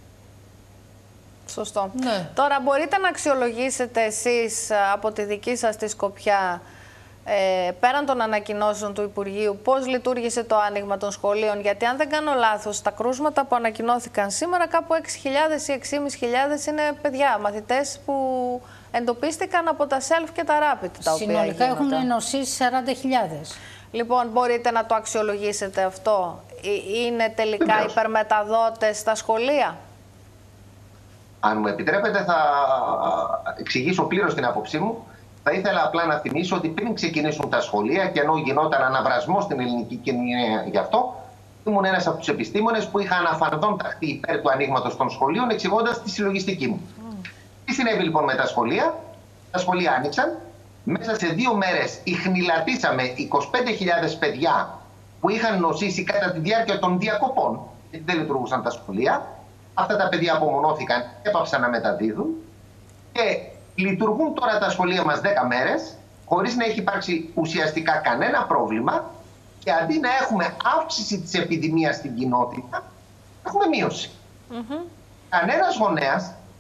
Speaker 2: Σωστό. Ναι. Τώρα μπορείτε να αξιολογήσετε εσείς από τη δική σας τη σκοπιά, πέραν των ανακοινώσεων του Υπουργείου, πώς λειτουργήσε το άνοιγμα των σχολείων? Γιατί αν δεν κάνω λάθος, τα κρούσματα που ανακοινώθηκαν σήμερα, κάπου 6.000 ή 6.500 είναι παιδιά, μαθητές που εντοπίστηκαν από τα self και τα rapid.
Speaker 12: Συνολικά έχουν νοσήσει 40.000.
Speaker 2: Λοιπόν, μπορείτε να το αξιολογήσετε αυτό? Είναι τελικά υπερμεταδότες στα σχολεία?
Speaker 19: Αν μου επιτρέπετε θα εξηγήσω πλήρως την άποψή μου. Θα ήθελα απλά να θυμίσω ότι πριν ξεκινήσουν τα σχολεία και ενώ γινόταν αναβρασμό στην ελληνική κοινωνία γι' αυτό, ήμουν ένας από τους επιστήμονες που είχα αναφανδόν ταχθεί υπέρ του ανοίγματος των σχολείων, εξηγώντας τη συλλογιστική μου. Τι συνέβη λοιπόν με τα σχολεία? Τα σχολεία άνοιξαν. Μέσα σε 2 μέρες ιχνηλατήσαμε 25.000 παιδιά που είχαν νοσήσει κατά τη διάρκεια των διακοπών, γιατί δεν λειτουργούσαν τα σχολεία. Αυτά τα παιδιά απομονώθηκαν, έπαψαν να μεταδίδουν και λειτουργούν τώρα τα σχολεία μας 10 μέρες χωρίς να έχει υπάρξει ουσιαστικά κανένα πρόβλημα και αντί να έχουμε αύξηση της επιδημίας στην κοινότητα, έχουμε μείωση. Κανένας γονέας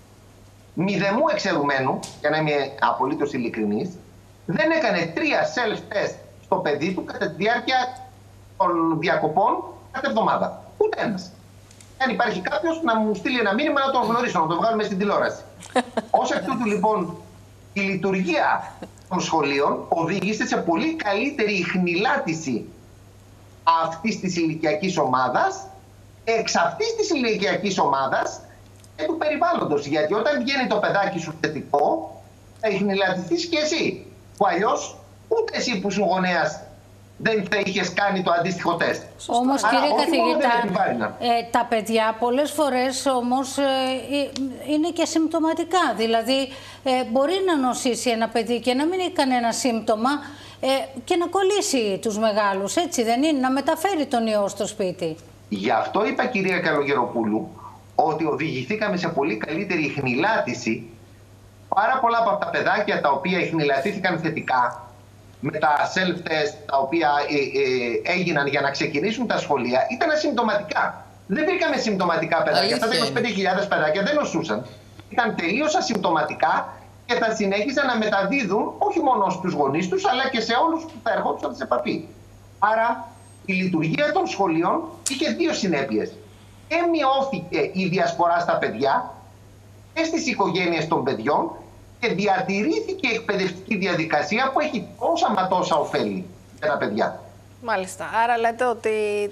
Speaker 19: μηδεμού εξαιρουμένου, για να είμαι απολύτως ειλικρινής, δεν έκανε 3 self-test στο παιδί του κατά τη διάρκεια των διακοπών κάθε εβδομάδα. Ούτε ένας. Αν υπάρχει κάποιος να μου στείλει ένα μήνυμα να τον γνωρίσω, να τον βγάλουμε στην τηλεόραση. Ως εκ τούτου λοιπόν η λειτουργία των σχολείων οδήγησε σε πολύ καλύτερη ιχνηλάτηση αυτής της ηλικιακής ομάδας, εξ αυτής της ηλικιακής ομάδας και του περιβάλλοντος. Γιατί όταν βγαίνει το παιδάκι σου θετικό, θα ιχνηλατηθείς και εσύ. Που αλλιώς ούτε εσύ που σου γονέας δεν θα είχες κάνει το αντίστοιχο τεστ.
Speaker 12: Όμως κύριε καθηγητά, τα παιδιά πολλές φορές όμως είναι και συμπτωματικά. Δηλαδή μπορεί να νοσήσει ένα παιδί και να μην έχει κανένα σύμπτωμα και να κολλήσει τους μεγάλους, έτσι δεν είναι, να μεταφέρει τον ιό στο σπίτι.
Speaker 19: Γι' αυτό είπα, κυρία Καλογεροπούλου, ότι οδηγηθήκαμε σε πολύ καλύτερη ιχνηλάτηση. Πάρα πολλά από τα παιδάκια τα οποία ιχνηλατήθηκαν θετικά με τα self-test τα οποία έγιναν για να ξεκινήσουν τα σχολεία ήταν ασυμπτωματικά. Δεν βρήκαμε συμπτωματικά παιδάκια. Αυτά τα 25.000 παιδάκια δεν νοσούσαν. Ήταν τελείως ασυμπτωματικά και θα συνέχιζαν να μεταδίδουν όχι μόνο στους γονείς τους αλλά και σε όλους που θα ερχόντουσαν σε επαφή. Άρα η λειτουργία των σχολείων είχε 2 συνέπειες. Και μειώθηκε η διασπορά στα παιδιά και στις οικογένειες των παιδιών και διατηρήθηκε η εκπαιδευτική διαδικασία που έχει τόσα μα τόσα ωφέλη για τα παιδιά.
Speaker 2: Μάλιστα. Άρα λέτε ότι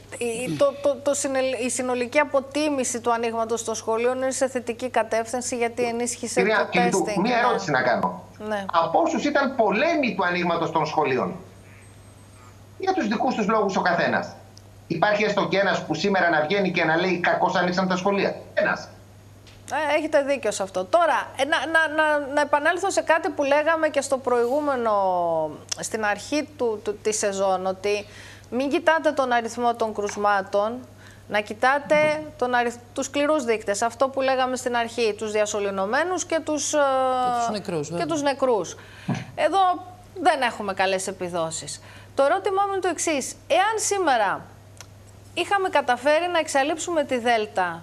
Speaker 2: η συνολική αποτίμηση του ανοίγματος των σχολείων είναι σε θετική κατεύθυνση γιατί ενίσχυσε το τέστινγκ.
Speaker 19: Μία ερώτηση να κάνω.
Speaker 2: Ναι.
Speaker 19: Από όσους ήταν πολέμοι του ανοίγματος των σχολείων, για τους δικούς τους λόγους ο καθένας, υπάρχει έστω και ένας που σήμερα να βγαίνει και να λέει κακώς άνοιξαν τα σχολεία? Ένας.
Speaker 2: Έχετε δίκιο σε αυτό. Τώρα, να επανέλθω σε κάτι που λέγαμε και στο προηγούμενο, στην αρχή της σεζόν, ότι μην κοιτάτε τον αριθμό των κρουσμάτων, να κοιτάτε τους σκληρούς δείκτες. Αυτό που λέγαμε στην αρχή, τους διασωληνωμένους και τους νεκρούς. Εδώ δεν έχουμε καλές επιδόσεις. Το ερώτημά μου είναι το εξής. Εάν σήμερα είχαμε καταφέρει να εξαλείψουμε τη Δέλτα,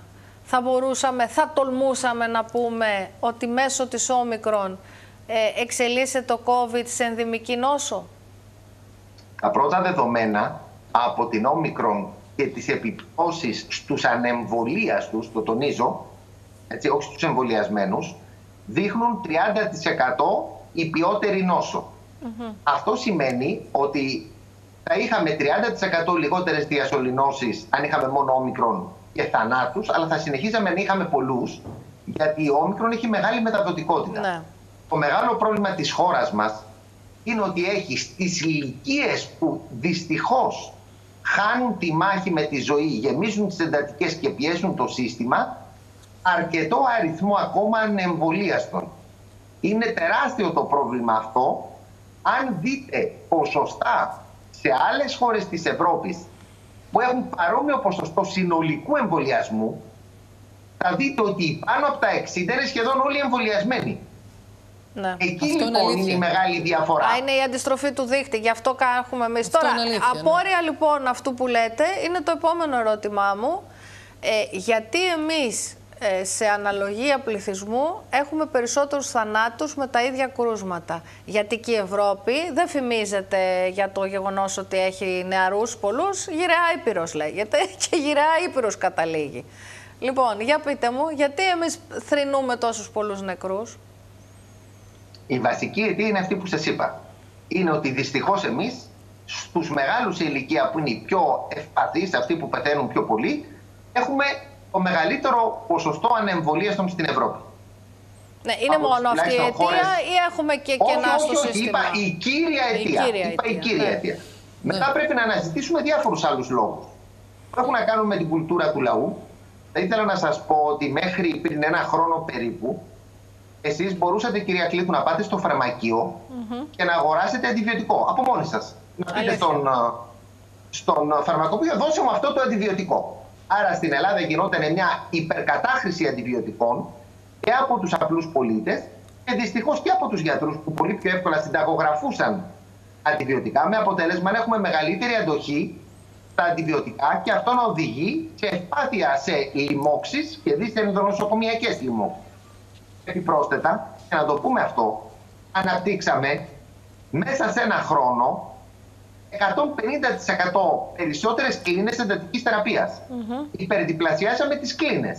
Speaker 2: θα τολμούσαμε να πούμε ότι μέσω της Όμικρον εξελίσσεται το COVID σε ενδημική νόσο?
Speaker 19: Τα πρώτα δεδομένα από την Όμικρον και τις επιπτώσεις στους ανεμβολίαστους, το τονίζω, έτσι, όχι στους εμβολιασμένους, δείχνουν 30% η ποιότερη νόσο. Αυτό σημαίνει ότι θα είχαμε 30% λιγότερες διασωληνώσεις αν είχαμε μόνο Όμικρον και θανάτους, αλλά θα συνεχίζαμε να είχαμε πολλούς, γιατί η Όμικρον έχει μεγάλη μεταδοτικότητα. Ναι. Το μεγάλο πρόβλημα της χώρας μας είναι ότι έχει στις ηλικίες που δυστυχώς χάνουν τη μάχη με τη ζωή, γεμίζουν τις εντατικές και πιέζουν το σύστημα, αρκετό αριθμό ακόμα ανεμβολίαστων. Είναι τεράστιο το πρόβλημα αυτό. Αν δείτε ποσοστά σε άλλες χώρες της Ευρώπης που έχουν παρόμοιο ποσοστό συνολικού εμβολιασμού, θα δείτε ότι πάνω από τα 60 είναι σχεδόν όλοι εμβολιασμένοι. Ναι. Εκεί αυτό λοιπόν είναι η μεγάλη διαφορά.
Speaker 2: Είναι η αντιστροφή του δείκτη, γι' αυτό έχουμε εμείς. Τώρα, απόρρια λοιπόν αυτού που λέτε είναι το επόμενο ερώτημά μου. Γιατί εμείς σε αναλογία πληθυσμού έχουμε περισσότερους θανάτους με τα ίδια κρούσματα? Γιατί και η Ευρώπη δεν φημίζεται για το γεγονός ότι έχει νεαρούς πολλούς, γυραιά Ήπειρος λέγεται και γυραιά Ήπειρος καταλήγει. Λοιπόν, για πείτε μου, γιατί εμείς θρηνούμε τόσους πολλούς νεκρούς?
Speaker 19: Η βασική αιτία είναι αυτή που σας είπα. Είναι ότι δυστυχώς εμείς στους μεγάλους σε ηλικία που είναι οι πιο ευπαθείς, αυτοί που πεθαίνουν πιο πολύ, έχουμε το μεγαλύτερο ποσοστό ανεμβολίαστων στην Ευρώπη.
Speaker 2: Ναι, είναι μόνο αυτή η αιτία ή έχουμε και κενά στο σύστημα?
Speaker 19: Είπα η κύρια αιτία. Μετά πρέπει να αναζητήσουμε διάφορους άλλους λόγους που έχουν να κάνουν με την κουλτούρα του λαού. Θα ήθελα να σας πω ότι μέχρι πριν 1 χρόνο περίπου εσείς μπορούσατε, κυρία Κλήτου, να πάτε στο φαρμακείο και να αγοράσετε αντιβιωτικό από μόνοι σας. Να πείτε στον φαρμακοποιό, δώσε μου αυτό το αντιβιωτικό. Άρα στην Ελλάδα γινόταν μια υπερκατάχρηση αντιβιωτικών και από τους απλούς πολίτες και δυστυχώς και από τους γιατρούς που πολύ πιο εύκολα συνταγογραφούσαν αντιβιωτικά, με αποτέλεσμα να έχουμε μεγαλύτερη αντοχή στα αντιβιωτικά και αυτό να οδηγεί σε ευπάθεια σε λοιμώξεις και δεις ενδονοσοκομιακές λοιμώξεις. Επιπρόσθετα, και να το πούμε αυτό, αναπτύξαμε μέσα σε ένα χρόνο 150% περισσότερες κλίνες εντατικής θεραπείας. Υπερδιπλασιάσαμε τις κλίνες.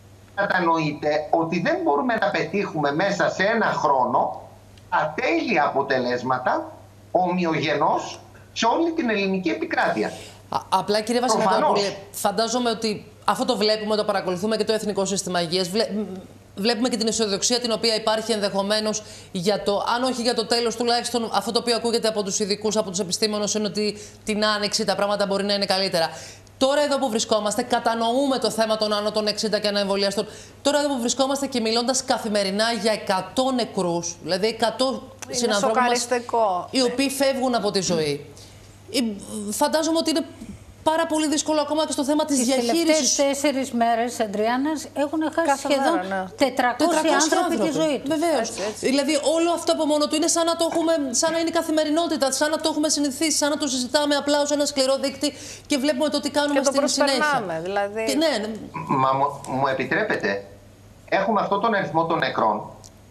Speaker 19: Κατανοείτε ότι δεν μπορούμε να πετύχουμε μέσα σε ένα χρόνο ατέλεια αποτελέσματα ομοιογενώς σε όλη την ελληνική επικράτεια.
Speaker 11: Απλά, κύριε Βασιλακόπουλε, φαντάζομαι ότι αυτό το βλέπουμε, το παρακολουθούμε και το Εθνικό Σύστημα Υγείας. Βλέπουμε και την αισιοδοξία την οποία υπάρχει ενδεχομένως για το, αν όχι για το τέλος, τουλάχιστον αυτό το οποίο ακούγεται από τους ειδικούς, από τους επιστήμονες, είναι ότι την άνοιξη τα πράγματα μπορεί να είναι καλύτερα. Τώρα εδώ που βρισκόμαστε, κατανοούμε το θέμα των άνω των 60 και αναεμβολιαστών. Τώρα εδώ που βρισκόμαστε και μιλώντας καθημερινά για 100 νεκρούς, δηλαδή 100 συνανθρώπους μας, οι οποίοι φεύγουν από τη ζωή. Φαντάζομαι ότι είναι πάρα πολύ δύσκολο ακόμα και στο θέμα της διαχείρισης.
Speaker 12: Τις τελευταίες 4 μέρες, Αντριάννα, έχουν χάσει σχεδόν 400 άνθρωποι τη ζωή τους.
Speaker 11: Βεβαίως. Δηλαδή όλο αυτό από μόνο του είναι σαν να το έχουμε, σαν να είναι η καθημερινότητα, σαν να το έχουμε συνηθίσει, σαν να το συζητάμε απλά ως ένα σκληρό δείκτη και βλέπουμε το τι κάνουμε στην συνέχεια.
Speaker 2: Δηλαδή.
Speaker 11: Και, ναι.
Speaker 19: Μα μου επιτρέπετε, έχουμε αυτόν τον αριθμό των νεκρών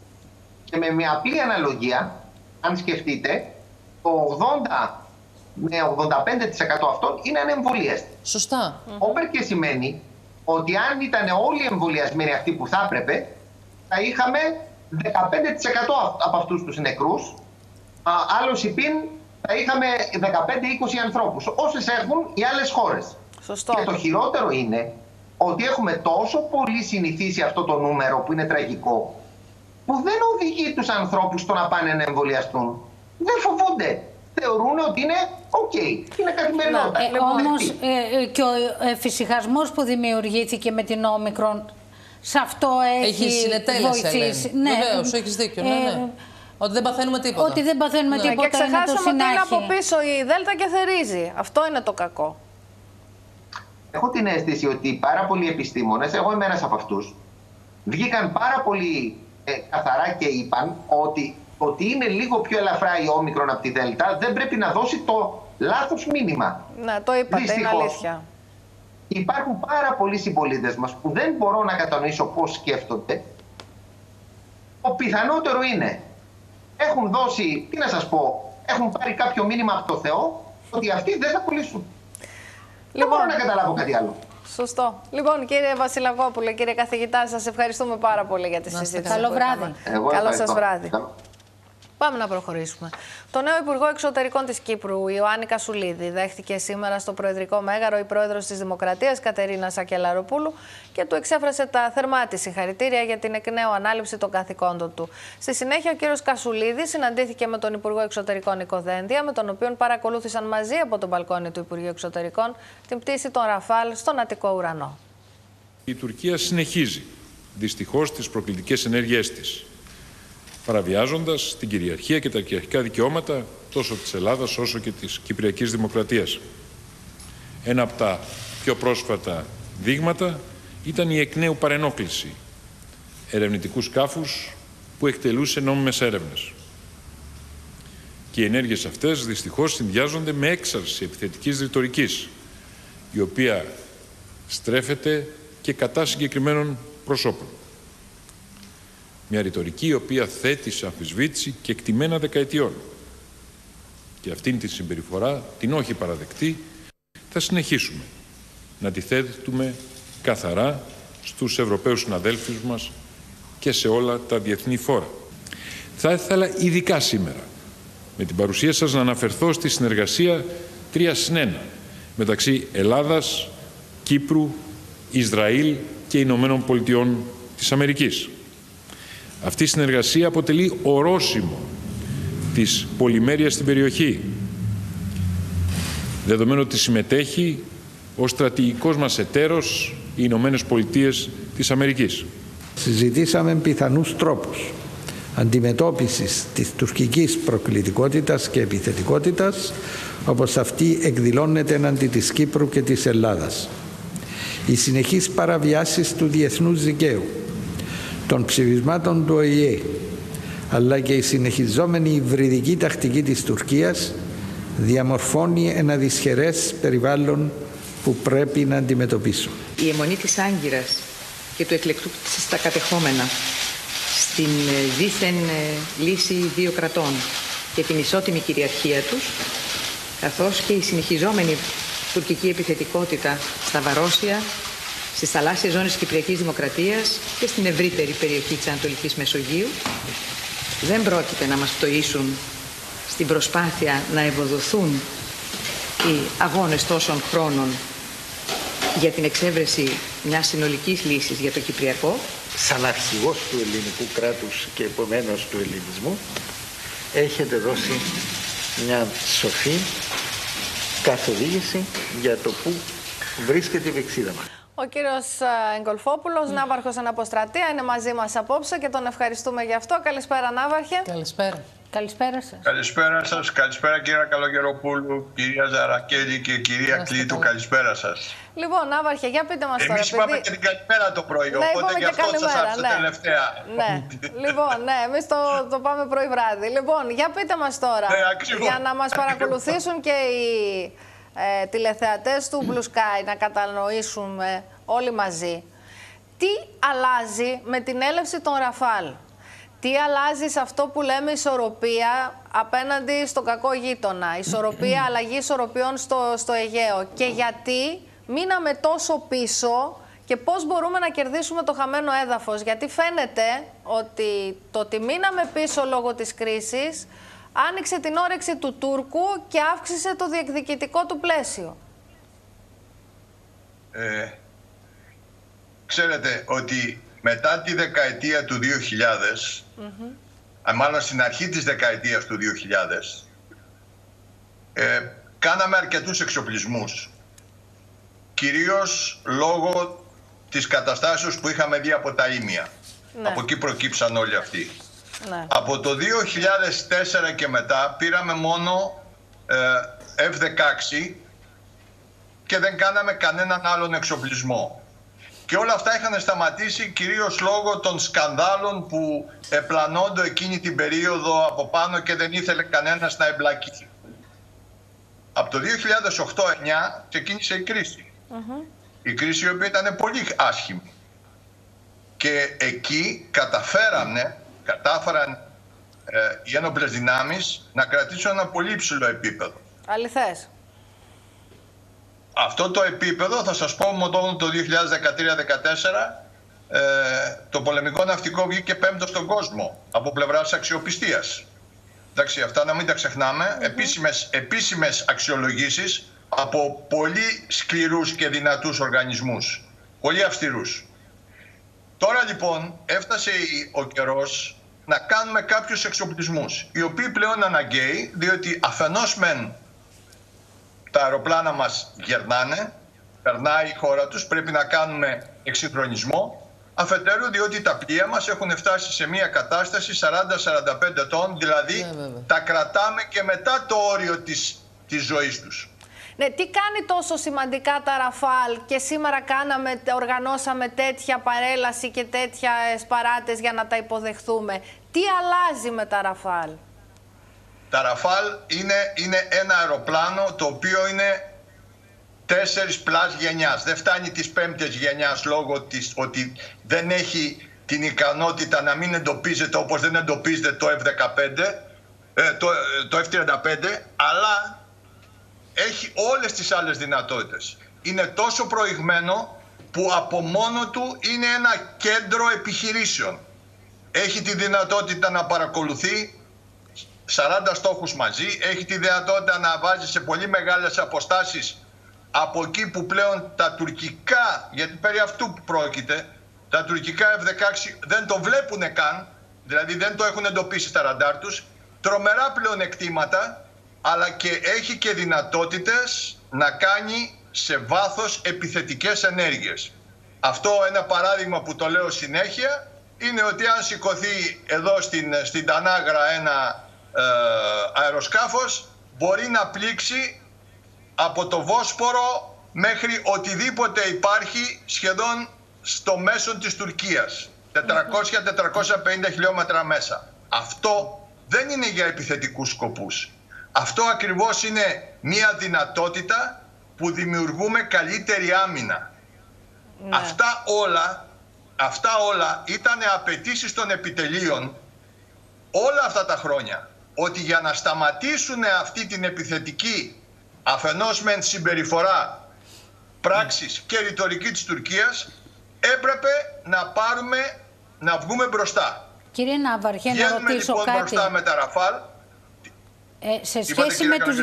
Speaker 19: και με μια απλή αναλογία, αν σκεφτείτε, το 80 με 85% αυτών είναι ανεμβολίαστοι.
Speaker 11: Σωστά.
Speaker 19: Όπερ και σημαίνει ότι αν ήταν όλοι εμβολιασμένοι αυτοί που θα έπρεπε, θα είχαμε 15% από αυτούς τους νεκρούς. Άλλος υπήν θα είχαμε 15-20 ανθρώπους, όσες έχουν οι άλλες χώρες.
Speaker 2: Σωστό.
Speaker 19: Και το χειρότερο είναι ότι έχουμε τόσο πολύ συνηθίσει αυτό το νούμερο που είναι τραγικό, που δεν οδηγεί τους ανθρώπους στο να πάνε να εμβολιαστούν. Δεν φοβούνται. Θεωρούν ότι είναι είναι καθημερινότητα.
Speaker 12: Όμως και ο εφησυχασμός που δημιουργήθηκε με την Όμικρον, σε αυτό έχει βοηθήσει.
Speaker 11: Ναι. Βεβαίως, έχεις δίκιο. Ναι. Ότι δεν παθαίνουμε τίποτα.
Speaker 12: Ότι δεν παθαίνουμε τίποτα.
Speaker 2: Και ξεχάσαμε ότι είναι από πίσω η Δέλτα και θερίζει. Αυτό είναι το κακό.
Speaker 19: Έχω την αίσθηση ότι πάρα πολλοί επιστήμονες, εγώ είμαι ένας από αυτούς, βγήκαν πάρα πολύ καθαρά και είπαν ότι είναι λίγο πιο ελαφρά η Όμικρον από τη Δέλτα, δεν πρέπει να δώσει το λάθος μήνυμα.
Speaker 2: Ναι, το είπατε, δυστυχώς, είναι αλήθεια.
Speaker 19: Υπάρχουν πάρα πολλοί συμπολίτες μας που δεν μπορώ να κατανοήσω πώς σκέφτονται. Το πιθανότερο είναι, έχουν δώσει, τι να σας πω, έχουν πάρει κάποιο μήνυμα από το Θεό ότι αυτοί δεν θα πουλήσουν. Δεν μπορώ να καταλάβω κάτι άλλο.
Speaker 2: Σωστό. Λοιπόν, κύριε Βασιλακόπουλε, κύριε καθηγητά, σας ευχαριστούμε πάρα πολύ για τη συζήτηση.
Speaker 12: Καλό βράδυ.
Speaker 2: Καλό σας βράδυ. Πάμε να προχωρήσουμε. Το νέο Υπουργό Εξωτερικών της Κύπρου, Ιωάννη Κασουλίδη, δέχτηκε σήμερα στο Προεδρικό Μέγαρο η Πρόεδρος της Δημοκρατίας, Κατερίνα Σακελαροπούλου, και του εξέφρασε τα θερμά της συγχαρητήρια για την εκ νέου ανάληψη των καθηκόντων του. Στη συνέχεια, ο κύριος Κασουλίδης συναντήθηκε με τον Υπουργό Εξωτερικών Νίκο Δένδια, με τον οποίο παρακολούθησαν μαζί από τον μπαλκόνι του Υπουργείου Εξωτερικών την πτήση των Ραφάλ στον Αττικό ουρανό.
Speaker 20: Η Τουρκία συνεχίζει δυστυχώς τις προκλητικές ενέργειές της, παραβιάζοντας την κυριαρχία και τα κυριαρχικά δικαιώματα τόσο της Ελλάδας όσο και της Κυπριακής Δημοκρατίας. Ένα από τα πιο πρόσφατα δείγματα ήταν η εκ νέου παρενόχληση ερευνητικού σκάφους που εκτελούσε νόμιμες έρευνες. Και οι ενέργειες αυτές δυστυχώς συνδυάζονται με έξαρση επιθετικής ρητορικής, η οποία στρέφεται και κατά συγκεκριμένων προσώπων. Μια ρητορική η οποία θέτει σε αμφισβήτηση και εκτιμένα δεκαετιών. Και αυτήν τη συμπεριφορά, την όχι παραδεκτή, θα συνεχίσουμε να τη θέτουμε καθαρά στους Ευρωπαίους συναδέλφους μας και σε όλα τα διεθνή φόρα. Θα ήθελα ειδικά σήμερα με την παρουσία σας να αναφερθώ στη συνεργασία 3+1 μεταξύ Ελλάδας, Κύπρου, Ισραήλ και Ηνωμένων Πολιτειών της Αμερικής. Αυτή η συνεργασία αποτελεί ορόσημο της πολυμέρειας στην περιοχή, δεδομένου ότι συμμετέχει ως στρατηγικός μας εταίρος οι Ηνωμένες Πολιτείες της Αμερικής.
Speaker 21: Συζητήσαμε πιθανούς τρόπους αντιμετώπισης της τουρκικής προκλητικότητας και επιθετικότητας, όπως αυτή εκδηλώνεται εναντί της Κύπρου και της Ελλάδας. Οι συνεχείς παραβιάσεις του διεθνούς δικαίου, των ψηφισμάτων του ΟΗΕ, αλλά και η συνεχιζόμενη υβριδική τακτική της Τουρκίας διαμορφώνει ένα δυσχερές περιβάλλον που πρέπει να αντιμετωπίσουμε.
Speaker 22: Η αιμονή της Άγκυρας και του εκλεκτού της στα κατεχόμενα
Speaker 1: την δίθεν λύση δύο κρατών και την ισότιμη κυριαρχία τους, καθώς και η συνεχιζόμενη τουρκική επιθετικότητα στα Βαρόσια, στις θαλάσσιες ζώνες της Κυπριακής Δημοκρατίας και στην ευρύτερη περιοχή της Ανατολικής Μεσογείου, δεν πρόκειται να μας πτωίσουν στην προσπάθεια να ευοδοθούν οι αγώνες τόσων χρόνων για την εξέβρεση μιας συνολικής λύσης για το Κυπριακό.
Speaker 21: Σαν αρχηγός του ελληνικού κράτους και επομένως του ελληνισμού, έχετε δώσει μια σοφή καθοδήγηση για το που βρίσκεται η βεξίδα μας.
Speaker 2: Ο κύριος Εγκολφόπουλος, ναύαρχος εν αποστρατεία, είναι μαζί μας απόψε και τον ευχαριστούμε γι' αυτό. Καλησπέρα, ναύαρχε.
Speaker 11: Καλησπέρα.
Speaker 12: Καλησπέρα σας.
Speaker 22: Καλησπέρα σας. Καλησπέρα κυρία Καλογεροπούλου, κυρία Ζαρακέλη και κυρία Κλήτου. Καλησπέρα σας.
Speaker 2: Λοιπόν, ναύαρχε, για πείτε μας τώρα.
Speaker 22: Εμείς είπαμε και την καλημέρα το πρωί, οπότε γι' αυτό σας άφησα τελευταία.
Speaker 2: Ναι, λοιπόν, ναι, εμείς το πάμε πρωί-βράδυ. Λοιπόν, για πείτε μας τώρα, για να μας παρακολουθήσουν και οι τηλεθεατές του Blue Sky, να κατανοήσουμε όλοι μαζί. Τι αλλάζει με την έλευση των Ραφάλ? Τι αλλάζει σε αυτό που λέμε ισορροπία απέναντι στον κακό γείτονα? Ισορροπία, αλλαγή ισορροπιών στο Αιγαίο. Και γιατί μείναμε τόσο πίσω και πώς μπορούμε να κερδίσουμε το χαμένο έδαφος? Γιατί φαίνεται ότι το ότι μείναμε πίσω λόγω της κρίσης άνοιξε την όρεξη του Τούρκου και αύξησε το διεκδικητικό του πλαίσιο.
Speaker 22: Ξέρετε ότι μετά τη δεκαετία του 2000, μάλλον στην αρχή της δεκαετίας του 2000, κάναμε αρκετούς εξοπλισμούς. Κυρίως λόγω της καταστάσεως που είχαμε δει από τα Ήμια. Ναι. Από εκεί προκύψαν όλοι αυτοί. Ναι. Από το 2004 και μετά πήραμε μόνο F-16 και δεν κάναμε κανέναν άλλον εξοπλισμό. Και όλα αυτά είχαν σταματήσει κυρίως λόγω των σκανδάλων που επλανώνται εκείνη την περίοδο από πάνω και δεν ήθελε κανένας να εμπλακεί. Από το 2008-2009 ξεκίνησε η κρίση. Η κρίση η οποία ήταν πολύ άσχημη. Και εκεί κατάφεραν οι ένοπλες δυνάμεις να κρατήσουν ένα πολύ υψηλό επίπεδο.
Speaker 2: Αληθές.
Speaker 22: Αυτό το επίπεδο, θα σας πω, μόνο το 2013-2014 το πολεμικό ναυτικό βγήκε πέμπτο στον κόσμο από πλευράς αξιοπιστίας. Εντάξει, αυτά να μην τα ξεχνάμε. Επίσημες αξιολογήσεις από πολύ σκληρούς και δυνατούς οργανισμούς. Πολύ αυστηρούς. Τώρα λοιπόν έφτασε ο καιρός να κάνουμε κάποιους εξοπλισμούς, οι οποίοι πλέον αναγκαίοι, διότι αφενός μεν τα αεροπλάνα μας γερνάνε, περνάει η χώρα τους, πρέπει να κάνουμε εξυγχρονισμό, αφετέρου διότι τα πλοία μας έχουν φτάσει σε μια κατάσταση 40-45 ετών, δηλαδή τα κρατάμε και μετά το όριο της ζωής τους.
Speaker 2: Ναι, τι κάνει τόσο σημαντικά τα Ραφάλ και σήμερα οργανώσαμε τέτοια παρέλαση και τέτοια παράτες για να τα υποδεχθούμε? Τι αλλάζει με τα Ραφάλ?
Speaker 22: Τα Ραφάλ είναι ένα αεροπλάνο το οποίο είναι 4+ γενιάς. Δεν φτάνει της 5ης γενιάς λόγω της ότι δεν έχει την ικανότητα να μην εντοπίζεται όπως δεν εντοπίζεται το F-15, το F-35, αλλά έχει όλες τις άλλες δυνατότητες. Είναι τόσο προηγμένο που από μόνο του είναι ένα κέντρο επιχειρήσεων. Έχει τη δυνατότητα να παρακολουθεί 40 στόχους μαζί, έχει τη δυνατότητα να βάζει σε πολύ μεγάλες αποστάσεις από εκεί που πλέον τα τουρκικά, γιατί περί αυτού που πρόκειται, τα τουρκικά F-16 δεν το βλέπουν καν, δηλαδή δεν το έχουν εντοπίσει στα ραντάρ τους, τρομερά πλεονεκτήματα, αλλά και έχει και δυνατότητες να κάνει σε βάθος επιθετικές ενέργειες. Αυτό ένα παράδειγμα που το λέω συνέχεια είναι ότι αν σηκωθεί εδώ στην Τανάγρα ένα αεροσκάφος, μπορεί να πλήξει από το Βόσπορο μέχρι οτιδήποτε υπάρχει σχεδόν στο μέσο της Τουρκίας. 400-450 χιλιόμετρα μέσα. Αυτό δεν είναι για επιθετικούς σκοπούς. Αυτό ακριβώς είναι μια δυνατότητα που δημιουργούμε καλύτερη άμυνα. Ναι. Αυτά όλα αυτά όλα ήταν απαιτήσεις των επιτελείων όλα αυτά τα χρόνια. Ότι για να σταματήσουν αυτή την επιθετική αφενός μεν συμπεριφορά, πράξεις και ρητορική της Τουρκίας, έπρεπε να βγούμε μπροστά.
Speaker 12: Κύριε Ναύαρχε, να ρωτήσω
Speaker 22: λοιπόν
Speaker 12: κάτι.
Speaker 22: Μπροστά με τα Ραφάλ.
Speaker 12: Σε σχέση με τους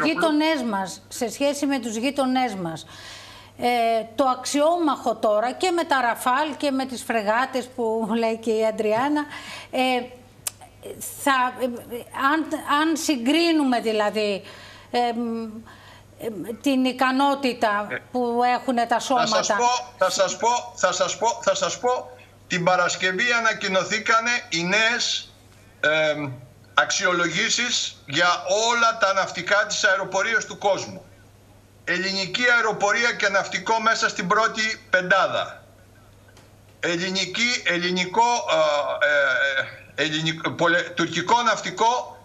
Speaker 12: γείτονές μας, το αξιόμαχο τώρα και με τα Ραφάλ και με τις φρεγάτες που λέει και η Αντριάννα, αν συγκρίνουμε δηλαδή την ικανότητα που έχουν τα σώματα.
Speaker 22: Θα σας πω, την Παρασκευή ανακοινωθήκανε οι νέες αξιολογήσεις για όλα τα ναυτικά της αεροπορίας του κόσμου. Ελληνική αεροπορία και ναυτικό μέσα στην πρώτη πεντάδα. Τουρκικό ναυτικό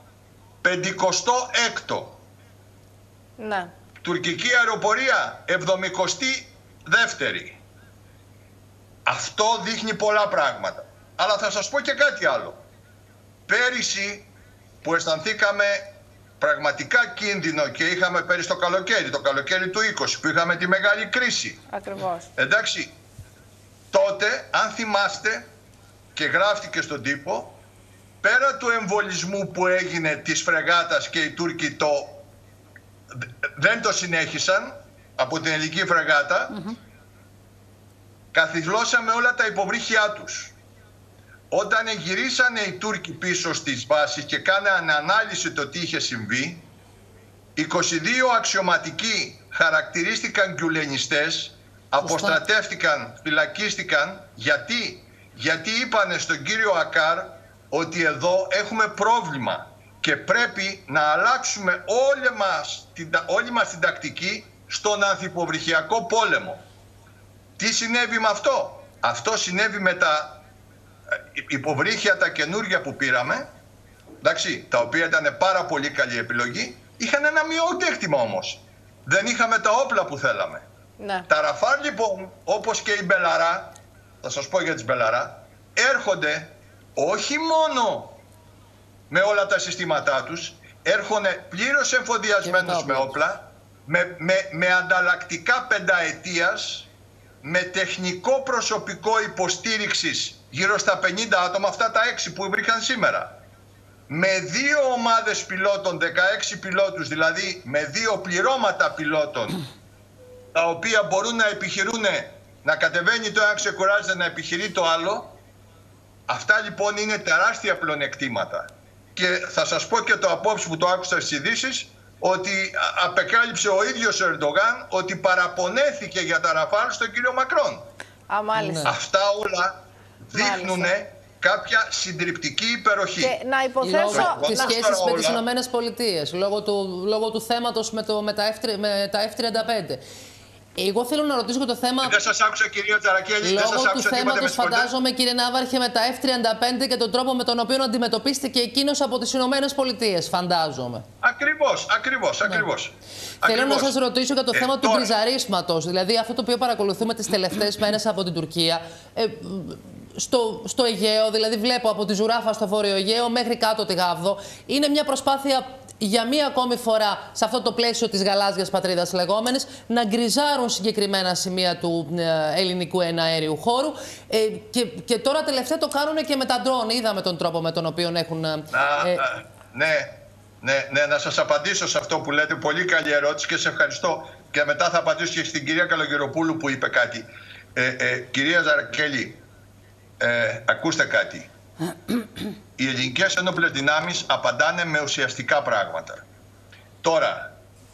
Speaker 22: 56ο.
Speaker 2: Ναι.
Speaker 22: Τουρκική αεροπορία 72η. Αυτό δείχνει πολλά πράγματα. Αλλά θα σας πω και κάτι άλλο. Πέρυσι που αισθανθήκαμε πραγματικά κίνδυνο και είχαμε πέρυσι το καλοκαίρι του 20 που είχαμε τη μεγάλη κρίση.
Speaker 2: Ακριβώς.
Speaker 22: Εντάξει, τότε αν θυμάστε και γράφτηκε στον τύπο, πέρα του εμβολισμού που έγινε της φρεγάτας και οι Τούρκοι δεν το συνέχισαν από την ελληνική φρεγάτα, καθιζλώσαμε όλα τα υποβρύχια τους. Όταν γυρίσανε οι Τούρκοι πίσω στις βάσεις και κάνανε ανάλυση το τι είχε συμβεί, 22 αξιωματικοί χαρακτηρίστηκαν γκιουλενιστές, αποστρατεύτηκαν, φυλακίστηκαν. Γιατί είπανε στον κύριο Ακάρ ότι εδώ έχουμε πρόβλημα και πρέπει να αλλάξουμε όλη μας την τακτική στον ανθυποβρυχιακό πόλεμο. Τι συνέβη με αυτό? Αυτό συνέβη με τα υποβρύχια τα καινούργια που πήραμε, εντάξει, τα οποία ήταν πάρα πολύ καλή επιλογή, είχαν ένα μειονέκτημα όμως. Δεν είχαμε τα όπλα που θέλαμε.
Speaker 2: Ναι.
Speaker 22: Τα Ραφάλ λοιπόν, όπως και η Μπελαρά, θα σας πω για τις Μπελαρά, έρχονται όχι μόνο με όλα τα συστήματά τους, έρχονται πλήρως εμφοδιασμένους με όπλα, με ανταλλακτικά πενταετίας, με τεχνικό προσωπικό υποστήριξης γύρω στα 50 άτομα, αυτά τα 6 που βρήκαν σήμερα. Με 2 ομάδες πιλότων, 16 πιλότους, δηλαδή με 2 πληρώματα πιλότων, τα οποία μπορούν να επιχειρούν, να κατεβαίνει το ένα, ξεκουράζεται να επιχειρεί το άλλο. Αυτά λοιπόν είναι τεράστια πλεονεκτήματα. Και θα σας πω και το απόψη που το άκουσα στις ειδήσεις, ότι απεκάλυψε ο ίδιος ο Ερντογάν ότι παραπονέθηκε για τα Ραφάλ στον κύριο Μακρόν. Αυτά όλα δείχνουν κάποια συντριπτική υπεροχή.
Speaker 2: Και να υποθέσω...
Speaker 11: Λόγω της σχέσης με τις Ηνωμένες Πολιτείες, λόγω του θέματος με τα F-35. Εγώ θέλω να ρωτήσω και το θέμα.
Speaker 22: Δεν σας άκουσα, κυρία Τζαρακέλη.
Speaker 11: Λόγω του θέματος, φαντάζομαι, κύριε Ναύαρχε, με τα F-35 και τον τρόπο με τον οποίο αντιμετωπίστηκε εκείνος από τις Ηνωμένες Πολιτείες, φαντάζομαι.
Speaker 22: Ακριβώς.
Speaker 11: Θέλω να σας ρωτήσω για το θέμα του γκριζαρίσματος, δηλαδή αυτό το οποίο παρακολουθούμε τις τελευταίες μέρες από την Τουρκία. Στο Αιγαίο, δηλαδή βλέπω από τη Ζουράφα στο Βόρειο Αιγαίο μέχρι κάτω τη Γάβδο. Είναι μια προσπάθεια για μία ακόμη φορά, σε αυτό το πλαίσιο της γαλάζιας πατρίδας λεγόμενης, να γκριζάρουν συγκεκριμένα σημεία του ελληνικού εναέριου χώρου. Και τώρα τελευταία το κάνουν και με τα ντρόν. Είδαμε τον τρόπο με τον οποίο έχουν...
Speaker 22: Ναι, να σας απαντήσω σε αυτό που λέτε. Πολύ καλή ερώτηση και σε ευχαριστώ. Και μετά θα απαντήσω και στην κυρία Καλογεροπούλου που είπε κάτι. Κυρία Ζαρακέλη, ακούστε κάτι. Οι ελληνικές ενόπλες δυνάμεις απαντάνε με ουσιαστικά πράγματα. Τώρα,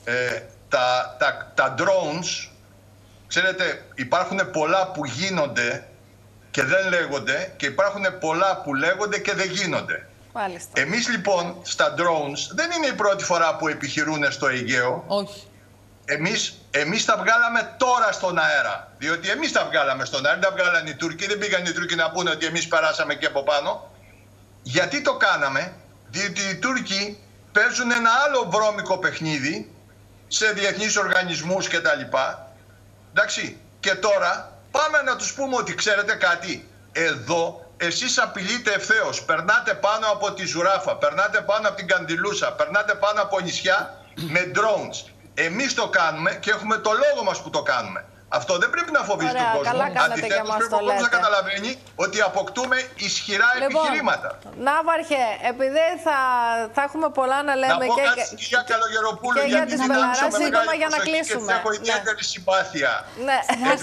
Speaker 22: τα drones, ξέρετε, υπάρχουν πολλά που γίνονται και δεν λέγονται και υπάρχουν πολλά που λέγονται και δεν γίνονται.
Speaker 2: Μάλιστα.
Speaker 22: Εμείς λοιπόν στα drones δεν είναι η πρώτη φορά που επιχειρούν στο Αιγαίο.
Speaker 11: Όχι.
Speaker 22: Εμείς τα βγάλαμε τώρα στον αέρα. Διότι εμείς τα βγάλαμε στον αέρα, τα βγάλανε οι Τούρκοι. Δεν πήγαν οι Τούρκοι να πούνε ότι εμείς περάσαμε και από πάνω. Γιατί το κάναμε? Διότι οι Τούρκοι παίζουν ένα άλλο βρώμικο παιχνίδι σε διεθνείς οργανισμούς κτλ. Εντάξει. Και τώρα πάμε να τους πούμε ότι ξέρετε κάτι. εδώ εσείς απειλείτε ευθέως. Περνάτε πάνω από τη Ζουράφα, περνάτε πάνω από την Καντιλούσα, περνάτε πάνω από νησιά με drones. Εμείς το κάνουμε και έχουμε το λόγο μας που το κάνουμε. Αυτό δεν πρέπει να φοβίζει τον κόσμο. Αντιθέτως, πρέπει ο κόσμος να καταλαβαίνει ότι αποκτούμε ισχυρά επιχειρήματα.
Speaker 2: Ναύαρχε, επειδή θα έχουμε πολλά να λέμε
Speaker 22: και κυρία Καλογεροπούλου,
Speaker 2: και για τις Βελαράς, σύντομα για να κλείσουμε.
Speaker 22: Έχω ιδιαίτερη συμπάθεια.
Speaker 12: Ναι,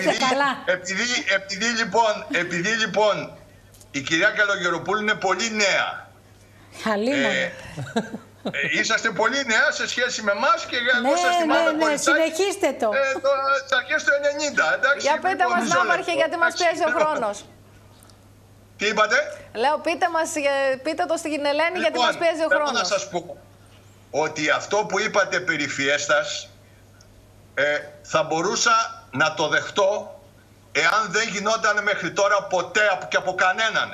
Speaker 22: επειδή λοιπόν η κυρία Καλογεροπούλου είναι πολύ νέα. Είσαστε πολύ νέα σε σχέση με εμάς και εγώ σας θυμάμαι πολύ.
Speaker 12: Συνεχίστε το.
Speaker 22: Στις αρχές του 90, εντάξει.
Speaker 2: Για πείτε μας, Ναύαρχε, γιατί μας πιέζει ο χρόνος.
Speaker 22: Τι είπατε?
Speaker 2: Λέω, πείτε το στην Ελένη, γιατί μας πιέζει ο χρόνος.
Speaker 22: Θέλω να σας πω ότι αυτό που είπατε περί Φιέστας θα μπορούσα να το δεχτώ εάν δεν γινόταν μέχρι τώρα ποτέ και από κανέναν.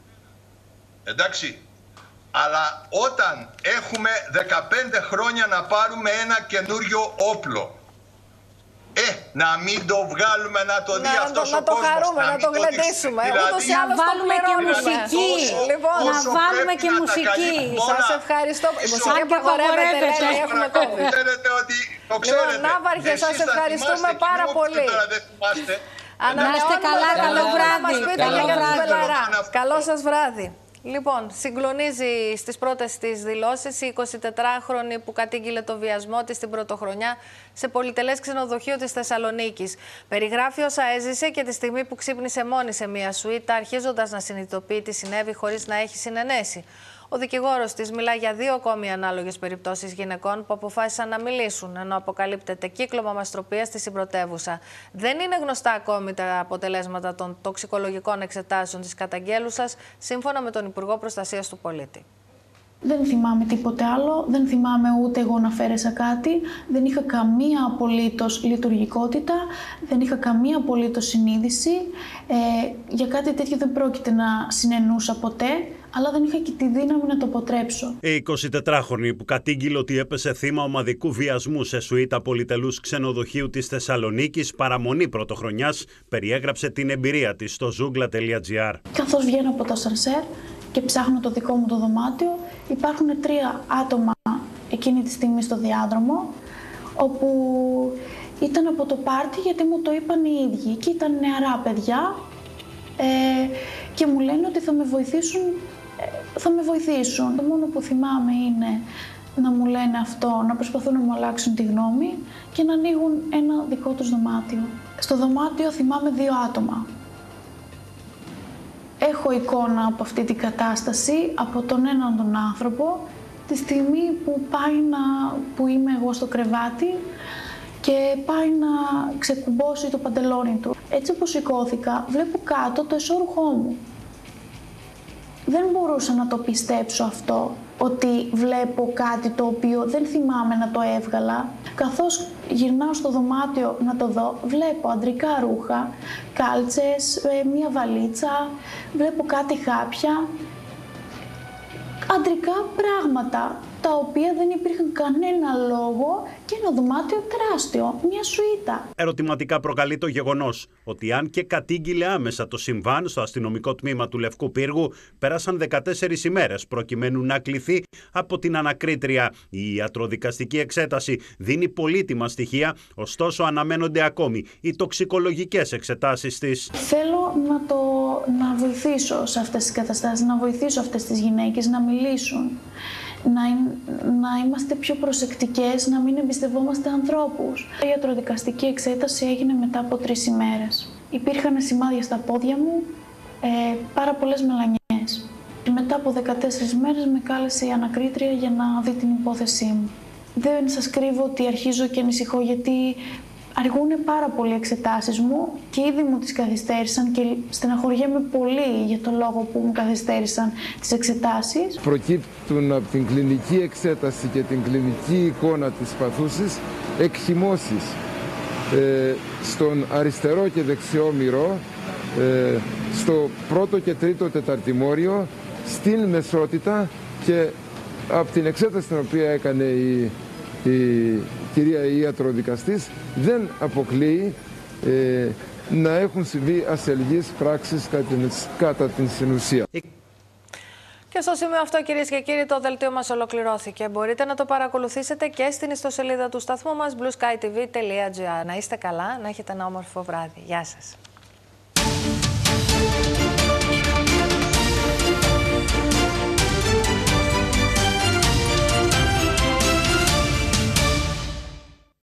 Speaker 22: Εντάξει. Αλλά όταν έχουμε 15 χρόνια να πάρουμε ένα καινούριο όπλο, να μην το βγάλουμε να το δει αυτός ο κόσμος.
Speaker 2: Να το χαρούμε, να το γλεντήσουμε. Ούτως ή άλλως το πληρώνουμε. Λοιπόν,
Speaker 12: να βάλουμε και μουσική.
Speaker 2: Σας ευχαριστώ. Η μουσική απαγορεύεται, έχουμε κόβει. Λοιπόν, Ναύαρχε, σας ευχαριστούμε πάρα πολύ.
Speaker 12: Να είστε καλά, καλό βράδυ.
Speaker 2: Καλό σας βράδυ. Λοιπόν, συγκλονίζει στις πρώτες της δηλώσεις η 24χρονη που κατήγγειλε το βιασμό της την πρωτοχρονιά σε πολυτελές ξενοδοχείο της Θεσσαλονίκης. Περιγράφει όσα έζησε και τη στιγμή που ξύπνησε μόνη σε μια σουίτα, αρχίζοντας να συνειδητοποιεί τι συνέβη χωρίς να έχει συνενέσει. Ο δικηγόρος της μιλά για 2 ακόμη ανάλογες περιπτώσεις γυναικών που αποφάσισαν να μιλήσουν, ενώ αποκαλύπτεται κύκλωμα μαστροπίας στη συμπρωτεύουσα. Δεν είναι γνωστά ακόμη τα αποτελέσματα των τοξικολογικών εξετάσεων της καταγγέλουσας, σύμφωνα με τον Υπουργό Προστασίας του Πολίτη.
Speaker 3: Δεν θυμάμαι τίποτε άλλο, δεν θυμάμαι ούτε εγώ να φέρεσα κάτι, δεν είχα καμία απολύτως λειτουργικότητα, δεν είχα καμία απολύτως συνείδηση. Για κάτι τέτοιο δεν πρόκειται να συνενούσα ποτέ, αλλά δεν είχα και τη δύναμη να το αποτρέψω.
Speaker 5: Η 24χρονη που κατήγγειλε ότι έπεσε θύμα ομαδικού βιασμού σε σουίτα πολυτελούς ξενοδοχείου της Θεσσαλονίκης παραμονή πρωτοχρονιάς, περιέγραψε την εμπειρία της στο zoogla.gr.
Speaker 3: Καθώς βγαίνω από το ασανσέρ και ψάχνω το δικό μου το δωμάτιο, υπάρχουν 3 άτομα εκείνη τη στιγμή στο διάδρομο, όπου ήταν από το πάρτι, γιατί μου το είπαν οι ίδιοι. Και ήταν νεαρά παιδιά και μου λένε ότι θα με βοηθήσουν. Το μόνο που θυμάμαι είναι να μου λένε αυτό, να προσπαθούν να μου αλλάξουν τη γνώμη και να ανοίγουν ένα δικό τους δωμάτιο. Στο δωμάτιο θυμάμαι 2 άτομα. Έχω εικόνα από αυτή την κατάσταση, από τον έναν τον άνθρωπο, τη στιγμή που είμαι εγώ στο κρεβάτι και πάει να ξεκουμπώσει το παντελόνι του. Έτσι όπως σηκώθηκα, βλέπω κάτω το εσώρουχό μου. Δεν μπορούσα να το πιστέψω αυτό, ότι βλέπω κάτι το οποίο δεν θυμάμαι να το έβγαλα. Καθώς γυρνάω στο δωμάτιο να το δω, βλέπω αντρικά ρούχα, κάλτσες, μία βαλίτσα, βλέπω κάτι χάπια. Αντρικά πράγματα, τα οποία δεν υπήρχαν κανένα λόγο και ένα δωμάτιο τεράστιο, μια σουίτα.
Speaker 5: Ερωτηματικά προκαλεί το γεγονός ότι αν και κατήγγειλε άμεσα το συμβάν στο αστυνομικό τμήμα του Λευκού Πύργου, πέρασαν 14 ημέρες προκειμένου να κληθεί από την ανακρίτρια. Η ιατροδικαστική εξέταση δίνει πολύτιμα στοιχεία, ωστόσο αναμένονται ακόμη οι τοξικολογικές εξετάσεις της.
Speaker 3: Θέλω να βοηθήσω σε αυτές τις καταστάσεις, να βοηθήσω αυτές τις γυναίκες να μιλήσουν. Να είμαστε πιο προσεκτικές, να μην εμπιστευόμαστε ανθρώπους. Η ιατροδικαστική εξέταση έγινε μετά από 3 ημέρες. Υπήρχαν σημάδια στα πόδια μου, πάρα πολλές μελανιές. Και μετά από 14 μέρες με κάλεσε η ανακρίτρια για να δει την υπόθεσή μου. Δεν σας κρύβω ότι αρχίζω και ανησυχώ, γιατί αργούν πάρα πολύ οι εξετάσεις μου και ήδη μου τις καθυστέρησαν και στεναχωριέμαι πολύ για τον λόγο που μου καθυστέρησαν τις εξετάσεις.
Speaker 4: Προκύπτουν από την κλινική εξέταση και την κλινική εικόνα της παθούσης εκχυμώσεις στον αριστερό και δεξιό μυρό, στο πρώτο και τρίτο τεταρτημόριο, στην μεσότητα, και από την εξέταση την οποία έκανε η κυρία ιατροδικαστής δεν αποκλείει να έχουν συμβεί ασελγείς πράξεις κατά την συνουσία.
Speaker 2: Και στο σημείο αυτό, κυρίες και κύριοι, το δελτίο μας ολοκληρώθηκε. Μπορείτε να το παρακολουθήσετε και στην ιστοσελίδα του σταθμού μας blueskytv.gr. Να είστε καλά, να έχετε ένα όμορφο βράδυ. Γεια σας.